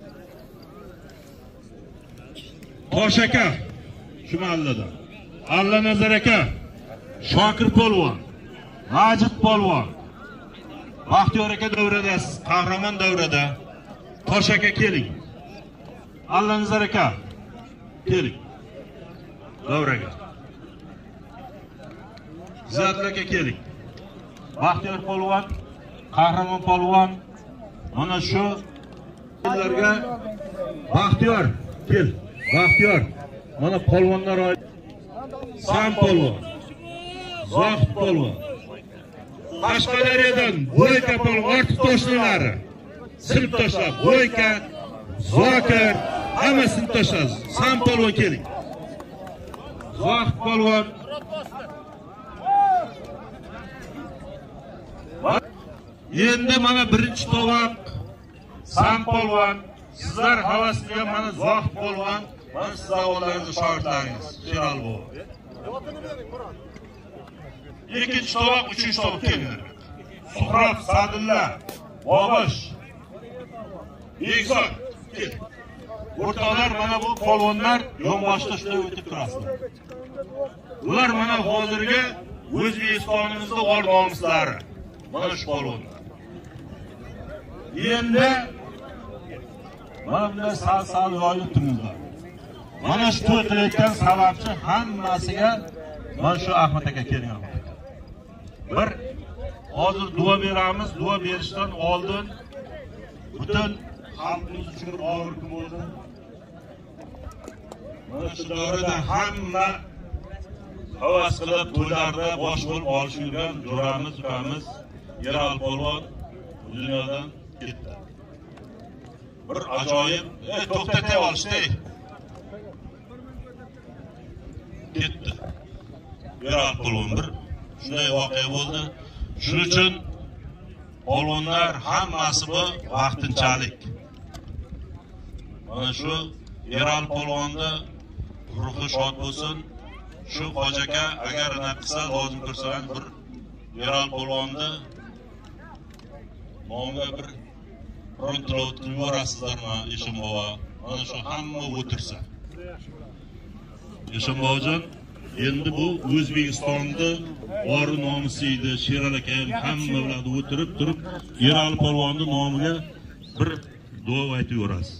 Tosh aka shu mahallada. Alla Nazar aka, Shokir polvon, Majid polvon. Baxtiyor aka davradasiz, Qahramon davrada. Tosh aka keling. Alla Nazar aka keling. Davraga. Ziyodulla aka keling. Baxtiyor polvon, Qahramon polvon. Mana shu ularga Baxtiyor kel. Baxtiyor. Mana polvonlar Sam polvon. Zohid polvon. Qashqadaryodan Bo'yka polvon ortiq toshlari. Sinfdoshlar Bo'yka, Zokir, hamma sinfdoshlar. Sam polvon keling. Zohid polvon. Endi mana birinchi tovoq Sam polvon. Sizlar havas qilgan mana Zohid polvon, mana siz avvallaringiz shogirdlaringiz, Sherali bobo. Ikkinchi tovoq, uchinchi tovoq kelinglar. Suhrob, Sadulla, Bobosh, Bekzod kel. O'rtoqlar, mana bu polvonlar yonboshda shunday o'tib turasizlar. Ular mana hozirgi O'zbekistonimizda bor nomislari. Mana shu polvonlar. Endi mana bunday sal-sal yoyilib turibdi. Mana shu to'y qilayotgan sababchi hammasiga mana shu Ahmad aka kelgan. Bir hozir duo beramiz, duo berishdan oldin butun xalqimiz uchun og'ir kun bo'ldi. Mana shu davrada hamma havas qilib to'ylarda bosh bo'lib olishib yurgan jo'ramiz, ukamiz Yerali polvon dunyodan ketdi. Bir ajoyib, ey to'xtatay olishdi. Ketdi. Yerali polvon bir shunday voqea bo'ldi. Shuning uchun polvonlar hammasi bu vaqtinchalik. Mana shu Yerali polvonni ruhi shod bo'lsin. Shu Hoji aka agar nima qilsa, lozim ko'rsangiz bir Yerali polvonni nomiga bir Rontlot yuborasizlarmi, Eshon bobo? Mana shu hamma o'tirsa. Eshon bobojon, endi bu O'zbekistonda ori nomisi edi. Sherali aka hamma bilan o'tirib turib, Yerali polvonni nomiga bir duo aytib yuborasiz.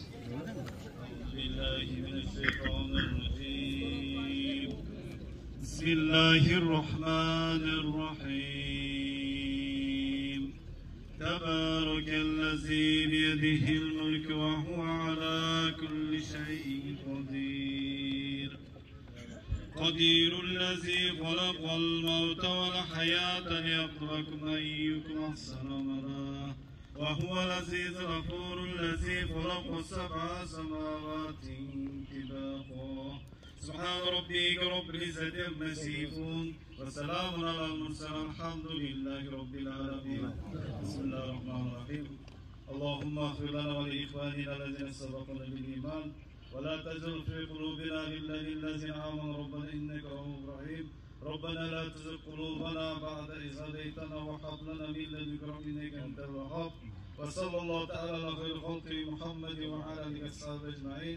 Bismillahirrahmanirrahim. Tabarakellazi biyadihil mulku wa huwa ala kulli shay'in qadir. قدير الذي خلق الموت والحياة ليبلوكم أيكم أحسن عملا وهو العزيز الغفور الذي خلق سبع سماوات طباقا سبحان ربك رب العزة عما يصفون وسلام على المرسلين الحمد لله رب العالمين. بسم الله الرحمن الرحيم. اللهم اغفر لنا ولإخواننا الذين سبقونا بالإيمان ولا تجعل في قلوبنا غلا للذين آمنوا ربنا إنك رؤوف رحيم. ربنا لا تزغ قلوبنا بعد إذ هديتنا وهب لنا من لدنك رحمة إنك أنت الوهاب. وصلى الله تعالى على خير خلقه محمد وعلى آله وصحبه أجمعين.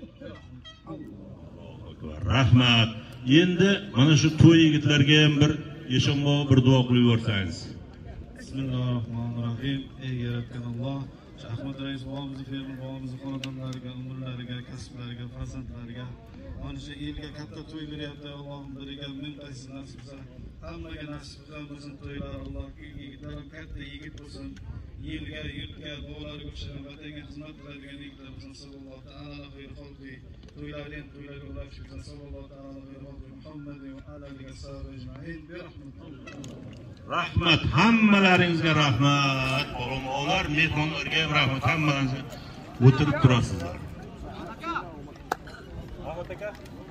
Rahmat. Endi mana shu to'y yigitlarga ham bir Eshon bobo bir duo qilib yuborsangiz. Bismillahirrahmanirrahim. Ey yaratgan Alloh, Ahmad rais bobomizni, Fermer bobomizni xonadonlariga, umrlariga, kasblariga, farzandlariga, mana shu elga katta to'y beryapti. Allohim biriga ming qaysi nasib qilsin. Hammaga nasib qilsin to'ylar. Alloh yigitlar ham katta yigit bo'lsin. yilga yurtga duolarga o'xshagan vatanga xizmat qiladigan yigitlarimizni sallallohu ta'ala xayr xalqi to'ylardan to'ylarga ulashib sallallohu ta'ala xayr xalqi Muhammad va alihi va sahbihi ajma'in bi rahmatilloh. Rahmat, hammalaringizga rahmat. O'g'illar, mehmonlarga ham rahmat. Hammalaringizga o'tirib turasizlar. Ahmad aka.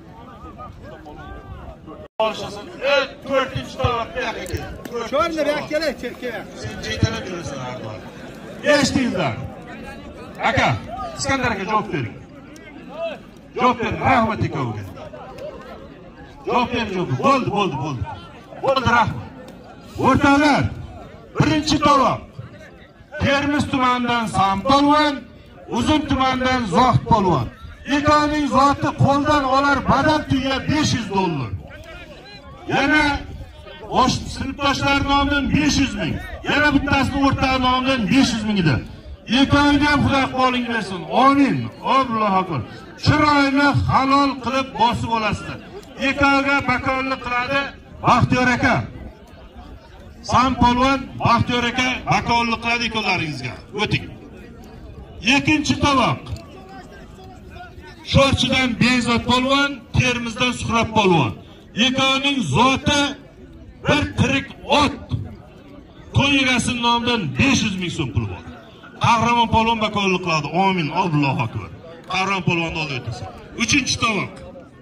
Boshlasın. to'rtinchi tovoq bu yoqqa kel. Sho'rni bu yoqqa kel, kel. Sen chetalab yurasan har doim. Eshitdingizlar. Aka, Iskandar aka javob bering. Javob bering, Rahmat akaga. Javob bering, javob. Bo'ldi, bo'ldi, bo'ldi. Bo'ldi, rahmat. O'rtoqlar, birinchi tovoq. Termiz tumanidan Sampolvon, Uzun tumanidan Zohid polvon. Ikkovining zoti qo'ldan olar badal tuya besh yuz dollar. Yana o'sh sinfdoshlar nomidan besh yuz ming. Yana bittasini o'rtoq nomidan besh yuz ming edi. Ikkoviga ham Xudo qo'ling bersin. Amin. Allohu akbar. Chiroyli halol qilib bosib olasizlar. Ikkoviga bakonlik qiladi Baxtiyor aka. Sampolvon Baxtiyor aka bakonlik qiladi ikkovlaringizga. O'ting. Ikkinchi tovoq. Sho'rchidan Bezod polvon, Termizdan Suhrob polvon. Ikkovining zoti bir tirik ot. To'y egasining nomidan besh yuz ming so'm pul bor. Qahramon polvon bakonlik qiladi. Amin. Allohu akbar. Qahramon polvonni olib o'tasiz. Uchinchi tovoq.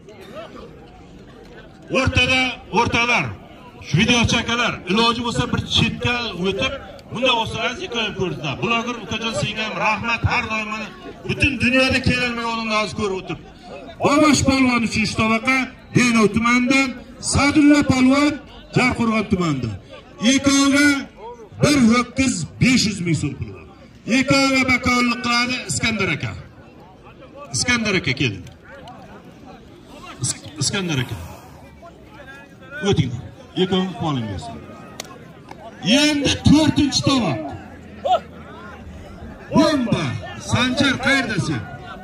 O'rtada, o'rtalar. Shu video chakalar, iloji bo'lsa bir chetga o'tib, bunda o'sirazni ko'rib ko'rsizlar. Bloger ukajon senga ham rahmat, har doim mana butun dunyoda kelolmagan odamlarni ko'rib o'tib. Bobosh polvon uchinchi tovoqqa Denov tumanidan, Sadulla polvon Jarqo'rg'on tumanidan. Ikkoviga bir ho'kiz besh yuz ming so'm pul bor. Ikkoviga bakonlik qiladi Iskandar aka. Iskandar aka keling. Iskandar aka. O'ting. Ikkovi qo'ling bersin. Endi to'rtinchi tovoq. Bomba. Sanjar qayerdasan?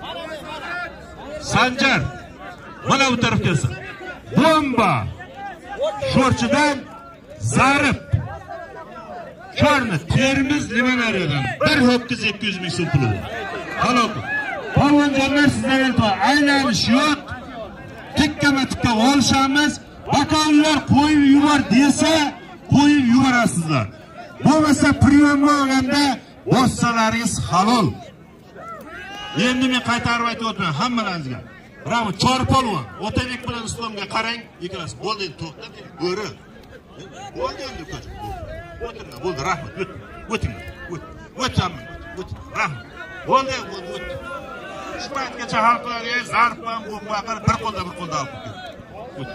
Sanjar. Mana bu tarafdasan. Bomba. Sho'rchidan Zarib. Chorni Termiz limonariyadan bir ho'kiz ikki yuz ming so'm puli bor. Halol. Polvonjonlar sizlarga aytib, aylanish yo'q. Tikkama-tikka olishamiz. Bakonlar qo'yib yubor desa, qo'yib yuborasizlar. Bo'lmasa priyomga olganda bossalaringiz halol. Endi men qaytarib aytib o'tman hammalaringizga. Bravo, Chor polvon, Otabek bilan Islomga qarang, ikkalasi bo'ldi, to'xtab, bo'ri. Bo'ldi endi ukajon. O'tirma, bo'ldi, rahmat, o't. O'ting. O't. O'taman, o't. Rahmat. Bo'ldi, bo'ldi, o't. Shu paytgacha hal qiladigan zarb ham bu vaqt bir qo'lda bir qo'lda olib ketdi. O't.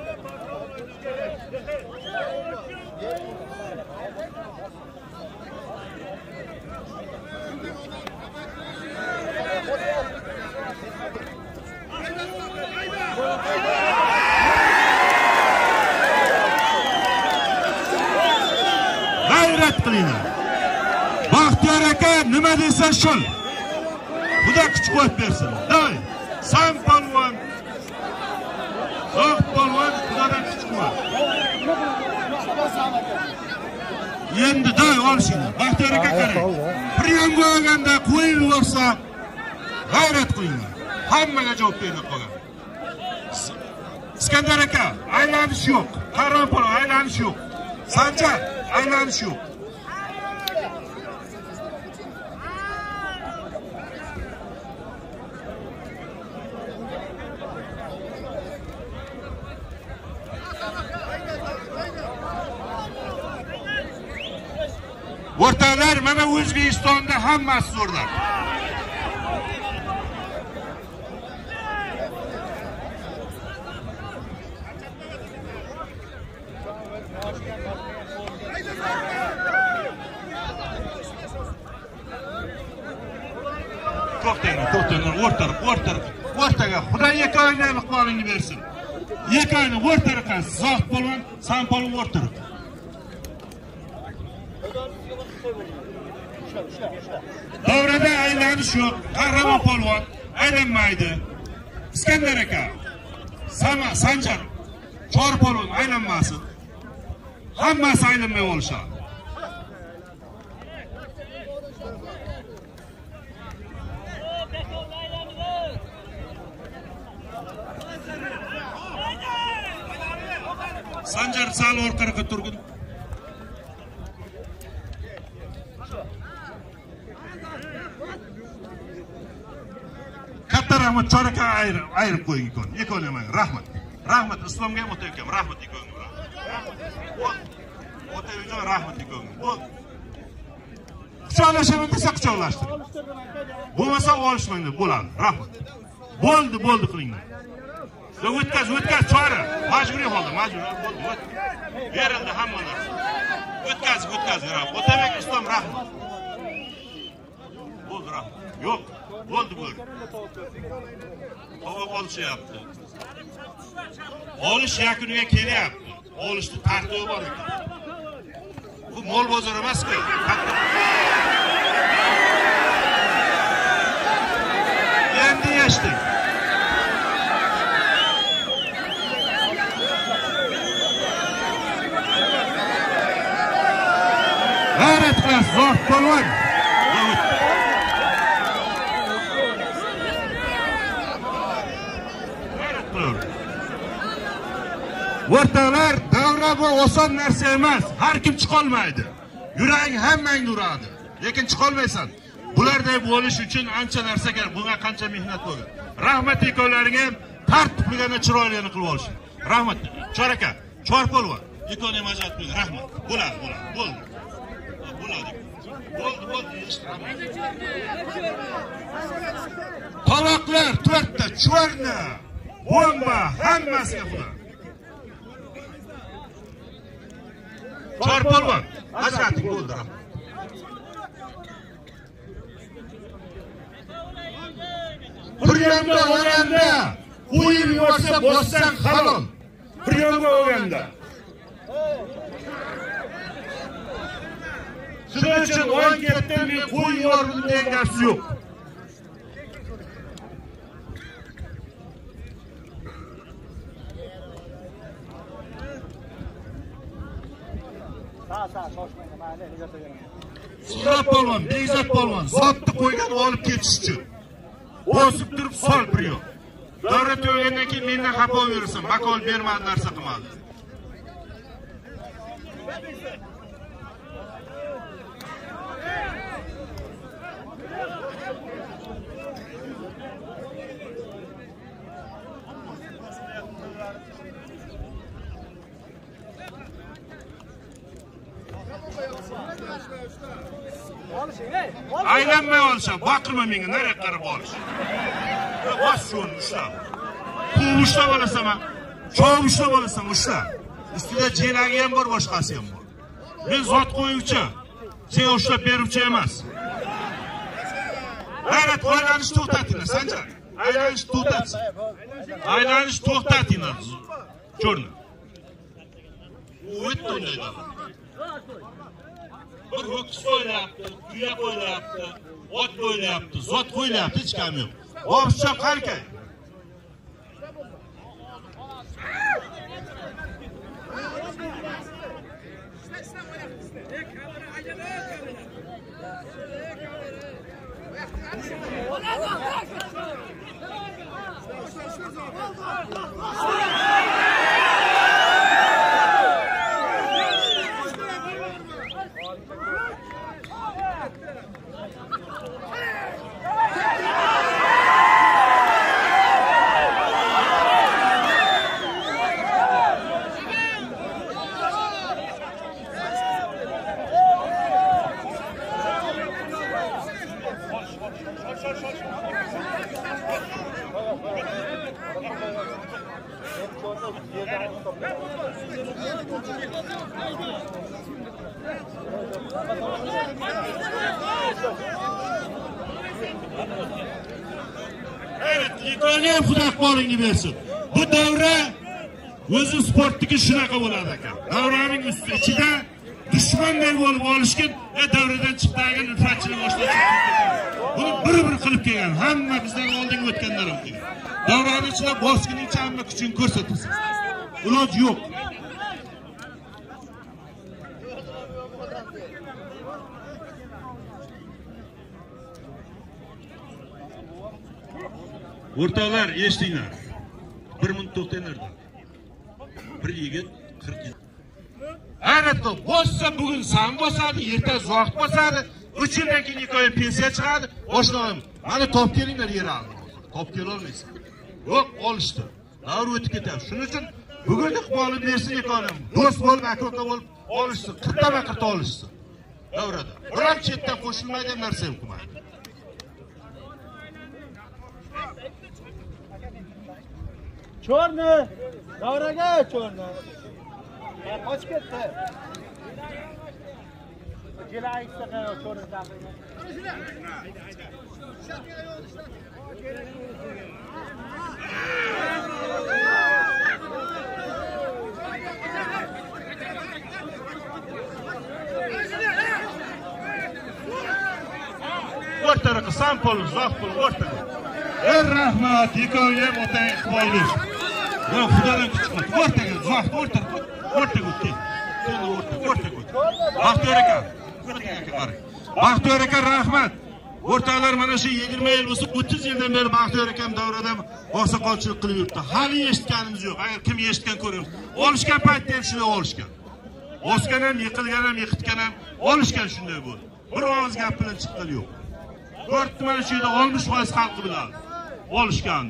G'ayrat qilinglar. Baxtiyor aka nima desa shul. Xudo kuch qo'yib bersin. Doy, Sam polvon, Zohid polvon Xudodan kuch qo'y. Endi doy olishinglar. Baxtiyor aka qarang. Priyomga olganda qo'yib yuborsa g'ayrat qilinglar. Hammaga javob berib qolgan. Iskandar aka, aylanish yo'q. Qahramon polvon, aylanish yo'q. Sanjar, aylanish yo'q. O'rtoqlar, mana O'zbekistonda hammasi zo'rlar. To'xtanglar, to'xtanglar, o'rtar, o'rtar, o'rtaga. Xudo ikkovingni iqbolingni bersin. Ikkovingni o'rtarqa, Zohid polvon, Sam polvon o'rtarqa. Davrada aylanish yo'q. Qahramon polvon aylanmaydi. Iskandar aka, Sama, Sanjar, Chor polvon aylanmasin. Hammasi aylanmay olishadi. Sanjar sal orqaga turgin. Katta rahmat, chorakka ayirib, ayirib qo'ying ikon. Ekonomang, rahmat. Rahmat, islomga ham o'tayotgan, rahmat ikon. O'tayotgan rahmat ikon. Bo'l. Quchoqlashaman desa quchoqlashtiring. Bo'lmasa olishmanglar, bo'ladi. Rahmat. Bo'ldi, bo'ldi qilinglar. Yo o'tkaz, o'tkaz, chora. Majburiy holda, majburiy bo'ldi. Berildi hamma narsa. O'tkaz, o'tkaz, rahmat. O'tabek islom rahmat. Bo'ldi, rahmat. Yo'q, bo'ldi, bo'ldi. Tovoq olishyapti. Olish yakuniga kelyapti. Olishni tartibi bor ekan. Bu mol bozor emas-ku. Endi yashdik. G'ayrat qilasiz, zo'r polvon. O'rtoqlar, davra bu oson narsa emas. Har kim chiqolmaydi. Yurang hammangni uradi. Lekin chiqolmaysan. Bularday bo'lish uchun ancha narsa kerak. Bunga qancha mehnat bo'lgan. Rahmat ekonlarga tartibligini chiroyligini qilib olish. Rahmat. Chor aka, chor polvon. Ekoni majat qo'ying. Rahmat. Bo'ladi, bo'ladi. Bo'ldi. Bo'ladi. Bo'ldi, bo'ldi. Tovoqlar to'rtta, cho'rna, bomba hammasiga xudo. Chor polvon, ajrating bo'ldi. Priomga olganda, qo'yib yuborsa bossan halol. Priomga olganda. Shuning uchun o'n ketdim, men qo'yib yubordim degan gap yo'q. Sizlar polvon, bezat polvon, zotni qo'ygan olib ketish uchun. Bosib turib sol priyo. Davra to'ygandan keyin mendan xafa bo'laversan, makol bermadi, narsa qilmadi. Aylanmay olisham, baqirma menga, nariga qarab olish. Bos shuni ushlab. Pul ushlab olasan, chov ushlab olasan, ushlab. Ustida jelagi ham bor, boshqasi ham bor. Men zot qo'yuvchi, sen ushlab beruvchi emas. G'ayrat, aylanish to'xtatinglar, Sanjar. Aylanish to'xtatsin. Aylanish to'xtatinglar. Ko'rning. U o'tdi o'ylaydi. Bir ho'kiz qo'ylayapti, tuya qo'ylayapti, ot qo'ylayapti, zot qo'ylayapti, hech kam yo'q. Obishcha qarkay. Evet, yekoni ham xudo qo'lingni bersin. Bu davra o'zi sportniki shunaqa bo'ladi ekan. Davraning ichida dushmanday bo'lib olishgan, e davradan chiqdagan ulfatchilik boshlab buni bir-bir qilib kelgan. Hamma bizdan oldinga o'tganlar ham kelgan. Davraning ichida bosqiningcha hamma kuchini ko'rsatasiz. Iloj yo'q. O'rtoqlar, eshitinglar. Bir minut to'xtanglar. Bir yigit qirq yil. Hayratda bo'lsa bugun san bosadi, erta zoq bosadi. uch yildan keyin hikoya pensiya chiqadi. Boshlig'im, mana top kelinglar yer oldi. Top kela olmaysan. Yo'q, olishdi. Davr o'tib ketadi. Shuning uchun bugun iqbolni bersin ekonom. Do'st bo'lib, aka-uka bo'lib olishsin. Qirqtama qirqta olishsin. Davrada. Biroq chetdan qo'shilmaydigan narsa hukumat. Cho'rni, davraga cho'rni. Qochib ketdi. Jela aytsa cho'rni davraga. O'rtaga sampol, uzoq pul o'rtaga. Ey rahmat, hikoya o'tay iqbolli. Yo'q, xudodan kuchmas. O'rtaga, uzoq o'rtaga, o'rtaga o'tdi. Keyin o'rtaga, o'rtaga. Baxtiyor aka, o'rtaga aka qarang. Baxtiyor aka rahmat. O'rtalar mana shu yigirma yil bo'lsa, o'ttiz yildan beri Baxtiyor akam davrada boqsoqolchilik qilib yuribdi. Hali eshitganimiz yo'q. Agar kim eshitgan ko'ramiz. Olishgan paytda ham shunday olishgan. Bosgan ham, yiqilgan ham, yiqitgan ham olishgan shunday bo'ldi. Bir ovoz gap bilan chiqqan yo'q. Ko'rdi mana shu yerda oltmish foiz xalqi biladi. Olishganni.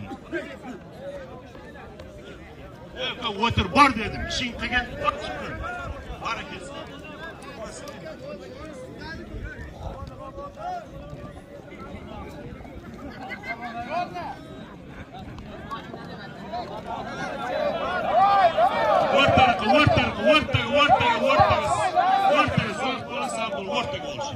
Aka o'tir bor dedim. Ishing qilgan chiqdi. Barakasi. O'rtaga, o'rtaga, o'rtaga, o'rtaga, o'rtaga. O'rtaga, zo'r bo'lsa bo'l, o'rtaga olish.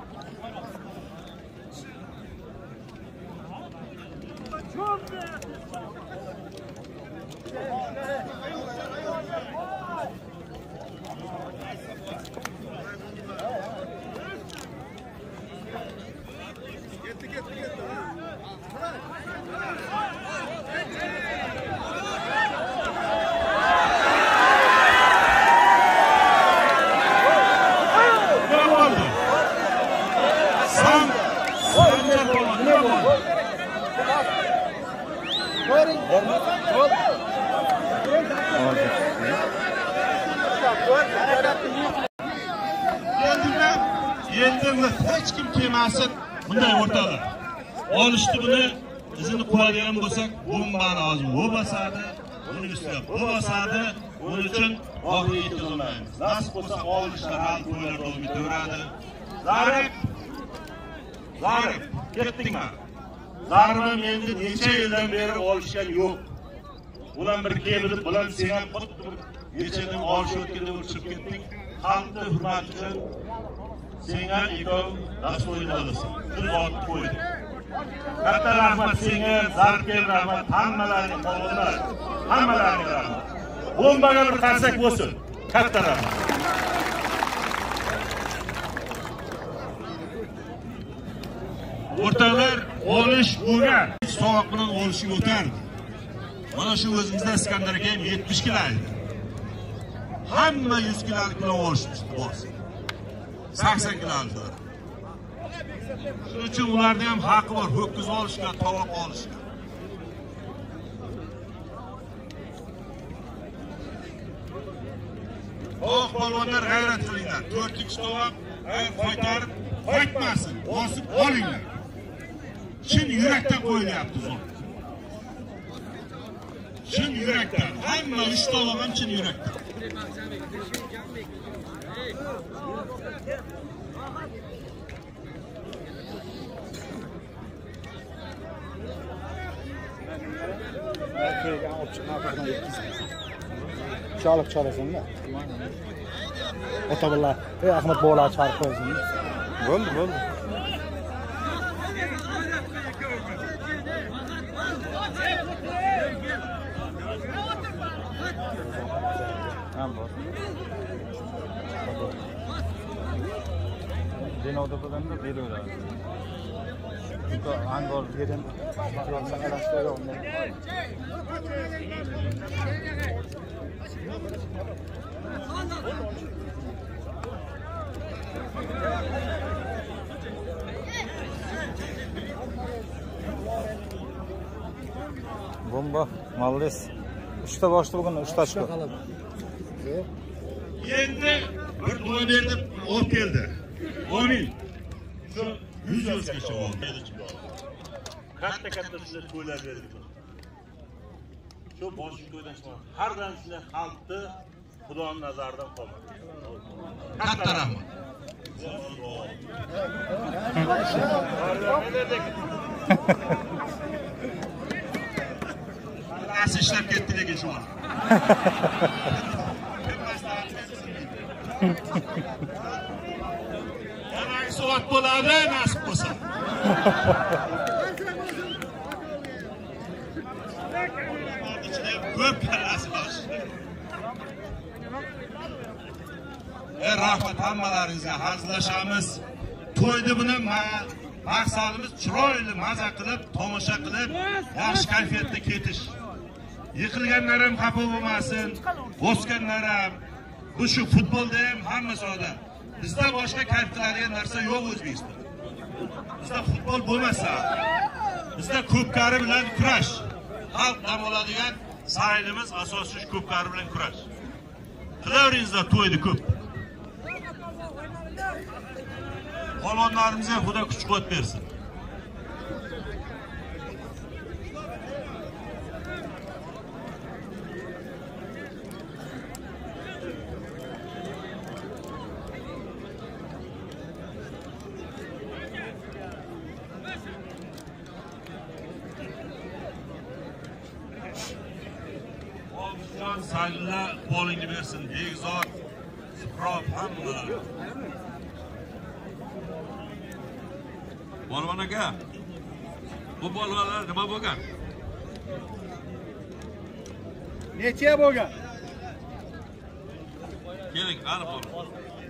Endi hech kim kelmasin bunday o'rtalar. Olishdi buni izini qo'yadigan bo'lsak, bombani hozir u bosadi, uning ustiga bu bosadi. Buning uchun oxiriga yetkazolmaymiz. Nasib bo'lsa olishlar hal to'ylar davom etaveradi. Zarib, zarib, ketdingmi? Zaribim endi necha yildan beri olishgan yo'q. Ular bir kelib, bular sen ham xuddi bir nechadan olish o'tganda o'chib ketding. Xalqni hurmat uchun senga ikov dasturni olasan. Pul olib qo'ydi. Katta rahmat senga, Zaribga rahmat, hammalariga qo'llar, hammalariga rahmat. Bombaga bir qarsak bo'lsin. Katta rahmat. O'rtalar olish bo'lgan. Sovuq bilan olishga o'tardi. Mana shu o'zimizda Iskandar aka ham yetmish kilo edi. Hamma yuz kilolik bilan olishdi bo'lsa. sakson kilo oldi. Shuning uchun ularda ham haqqi bor, ho'kiz olishga, tovoq olishga. Oh, polvonlar g'ayrat qilinglar. to'rt kishi tovoq qaytarib, qaytmasin, bosib olinglar. Chin yurakdan qo'yilyapti zo'r. Chin yurakdan, hamma uch tovoq ham chin yurakdan. Çalıp çalasın ya. Otobillar. Ey Ahmet Boğla çağırıp koysun. Bo'ldi, bo'ldi. Ham bor. Denovda bo'lganda beraveradi. Çünkü angor yerin yoksa araçta yok. Bomba, молодец. Uchta boshli bugün, uchta chiqdi. Endi bir duo berdi, olib keldi. Amin. Shu yuz yoshgacha oldi. Katta-katta sizlar to'ylar berdik. Shu boshqa to'ydan chiqdi. Har doim sizlar xalqni Xudoning nazaridan qolmadi. Katta rahmat. Nasıl işlep ketdi lekin shu an. Demak, soat bo'ladi, nasib bo'lsa. Ko'p kallasi bor. Ey rahmat hammalaringizga hazillashamiz. To'yni buni maqsadimiz chiroyli maza qilib, tomosha qilib, yaxshi kayfiyatda ketish. Yiqilganlar ham xafa bo'lmasin, bosganlar ham. Bu shu futbolda ham hamma sohada. Bizda boshqa kayf qiladigan narsa yo'q O'zbekistonda. Bizda futbol bo'lmasa, bizda ko'pkari bilan kurash. Xalq dam oladigan saylimiz asosiy shu ko'pkari bilan kurash. Qilaveringizlar to'yni ko'p. Polvonlarimizga Xudo kuch-quvvat bersin. Saylla bolingni bersin, Begzod, Suhrob hammalar. Polvon aka, bu polvonlar nima bo'lgan? Necha bo'lgan? Keling, qani polvon.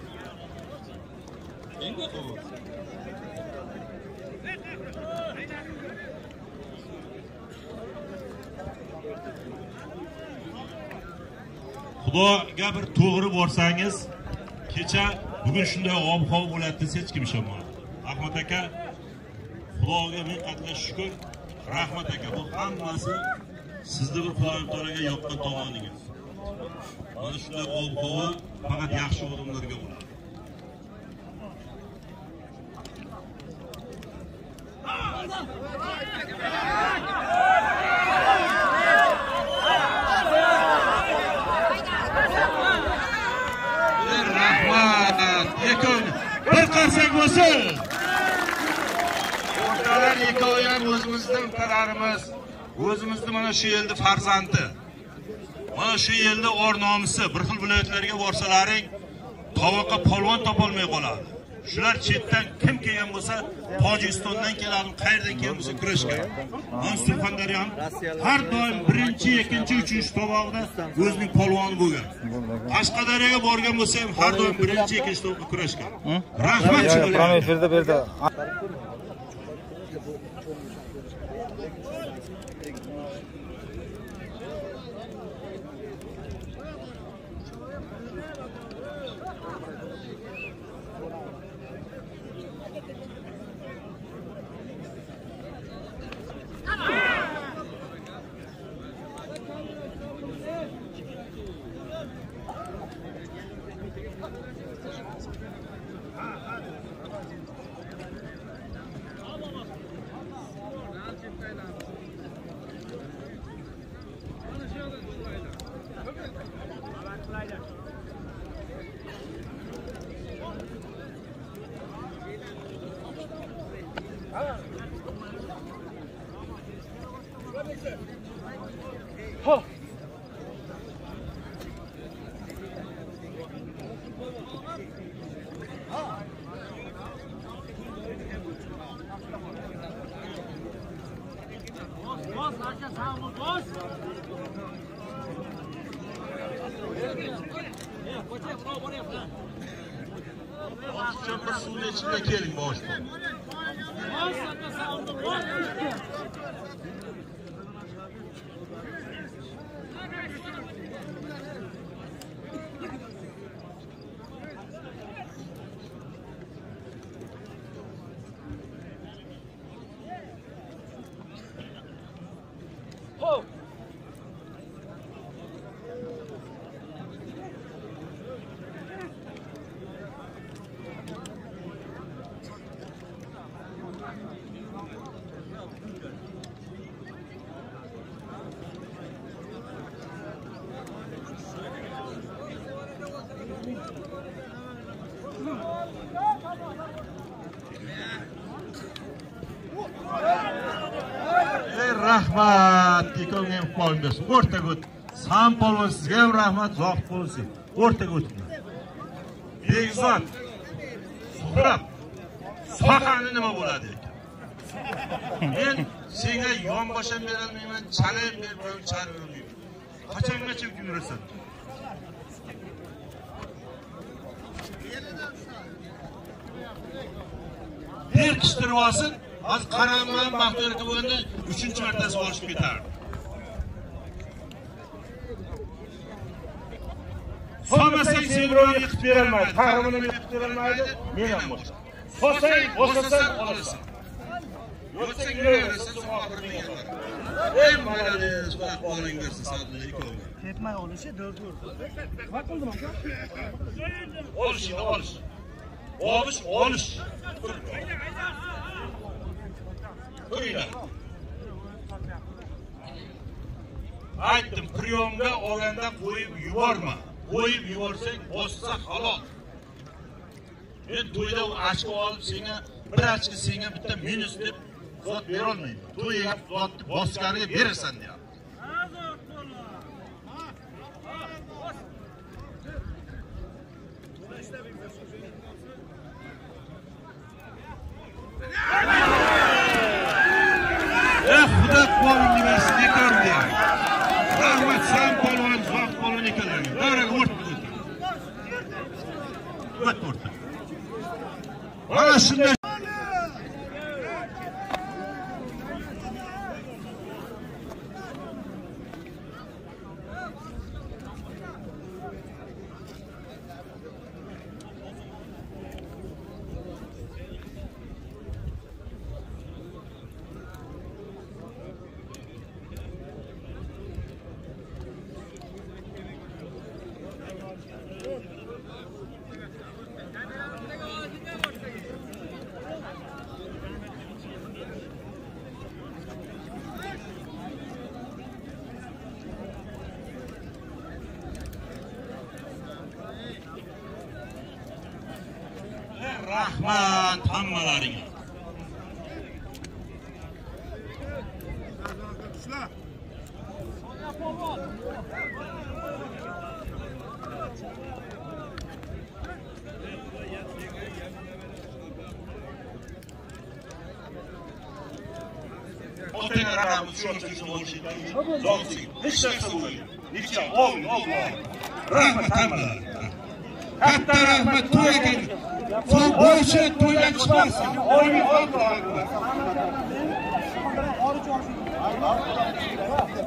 Endi u. Xudoga bir to'g'ri borsangiz, kecha bugun shunday ob-havo bo'ladi desa hech kim ishonmaydi. Rahmat aka, Xudoga ming qatla shukr. Rahmat aka, bu hammasi sizni bir Xudoning to'raga yoqqan tomoningiz. Mana shunday ob-havo faqat yaxshi odamlarga bo'ladi. Bir qarsak bo'lsin. O'rtalar ikkovi ham o'zimizning tararimiz, o'zimizning mana shu yerda farzandi. Mana shu yerda or nomisi, bir xil viloyatlarga borsalaring, tovoqqa polvon topolmay qoladi. Shular chetdan kim kelgan bo'lsa, Tojikistondan keladi, qayerdan kelgan bo'lsa kurashgan. Mana Surxondaryo ham har doim birinchi, ikkinchi, uchinchi tovoqda o'zining polvoni bo'lgan. Qashqadaryoga borgan bo'lsa ham har doim birinchi, ikkinchi tovoqda kurashgan. Rahmat shularga. Efirda berdi. Çöpür suyun içinde gelin boş bu. Rahmat, ikkovga ham qo'l bersin. O'rtaga o't. Sam polvon sizga ham rahmat, Zohid polvon sizga. O'rtaga o'tdi. Begzod. Suhrab. Soqani nima bo'ladi ekan? Men senga yonbosham bera olmayman, chalayib berib qo'yib chiqarib olmayman. Qachongacha yurasan? Bir kishtirib olsin, hozir qaramman Baxtiyor aka bo'lganda uchinchi martasi olishib ketardi. Solmasang sen birovga yiqib bera olmaydi, qahramonni yiqib bera olmaydi, men ham boshqa. Solsang, bosasang olasan. Yo'qsang yuraverasan, so'ng oxiriga yetar. Ey malades, vaqt boling bersin Sadulla ikkovga. Tepmay olishi dört dört. Nima qildim aka? Olishni olish. Olish, olish. Qo'yinglar. Aytdim, priyomga olganda qo'yib yuborma. Qo'yib yuborsang, bossa halol. Men to'yda ochko olib senga bir ochko senga bitta minus deb zot bera olmayman. To'yga zotni bosganiga berasan deyapti. Eh, xudo qo'lingni bersin, ekor deyapti. Rahmat, Sam polvon, Zohid polvon ekanlarga. Davraga o'rtib o't o'rta. Mana shunday rahmat hammalaringga. O'tgan raqamni shuncha shuncha bo'lishida zo'rlik hech narsa bo'lmaydi. Necha ol, ol, ol. Rahmat hammalaringga. Katta rahmat to'y ekan. Son bo'yicha to'ydan chiqmasin. Oylik olib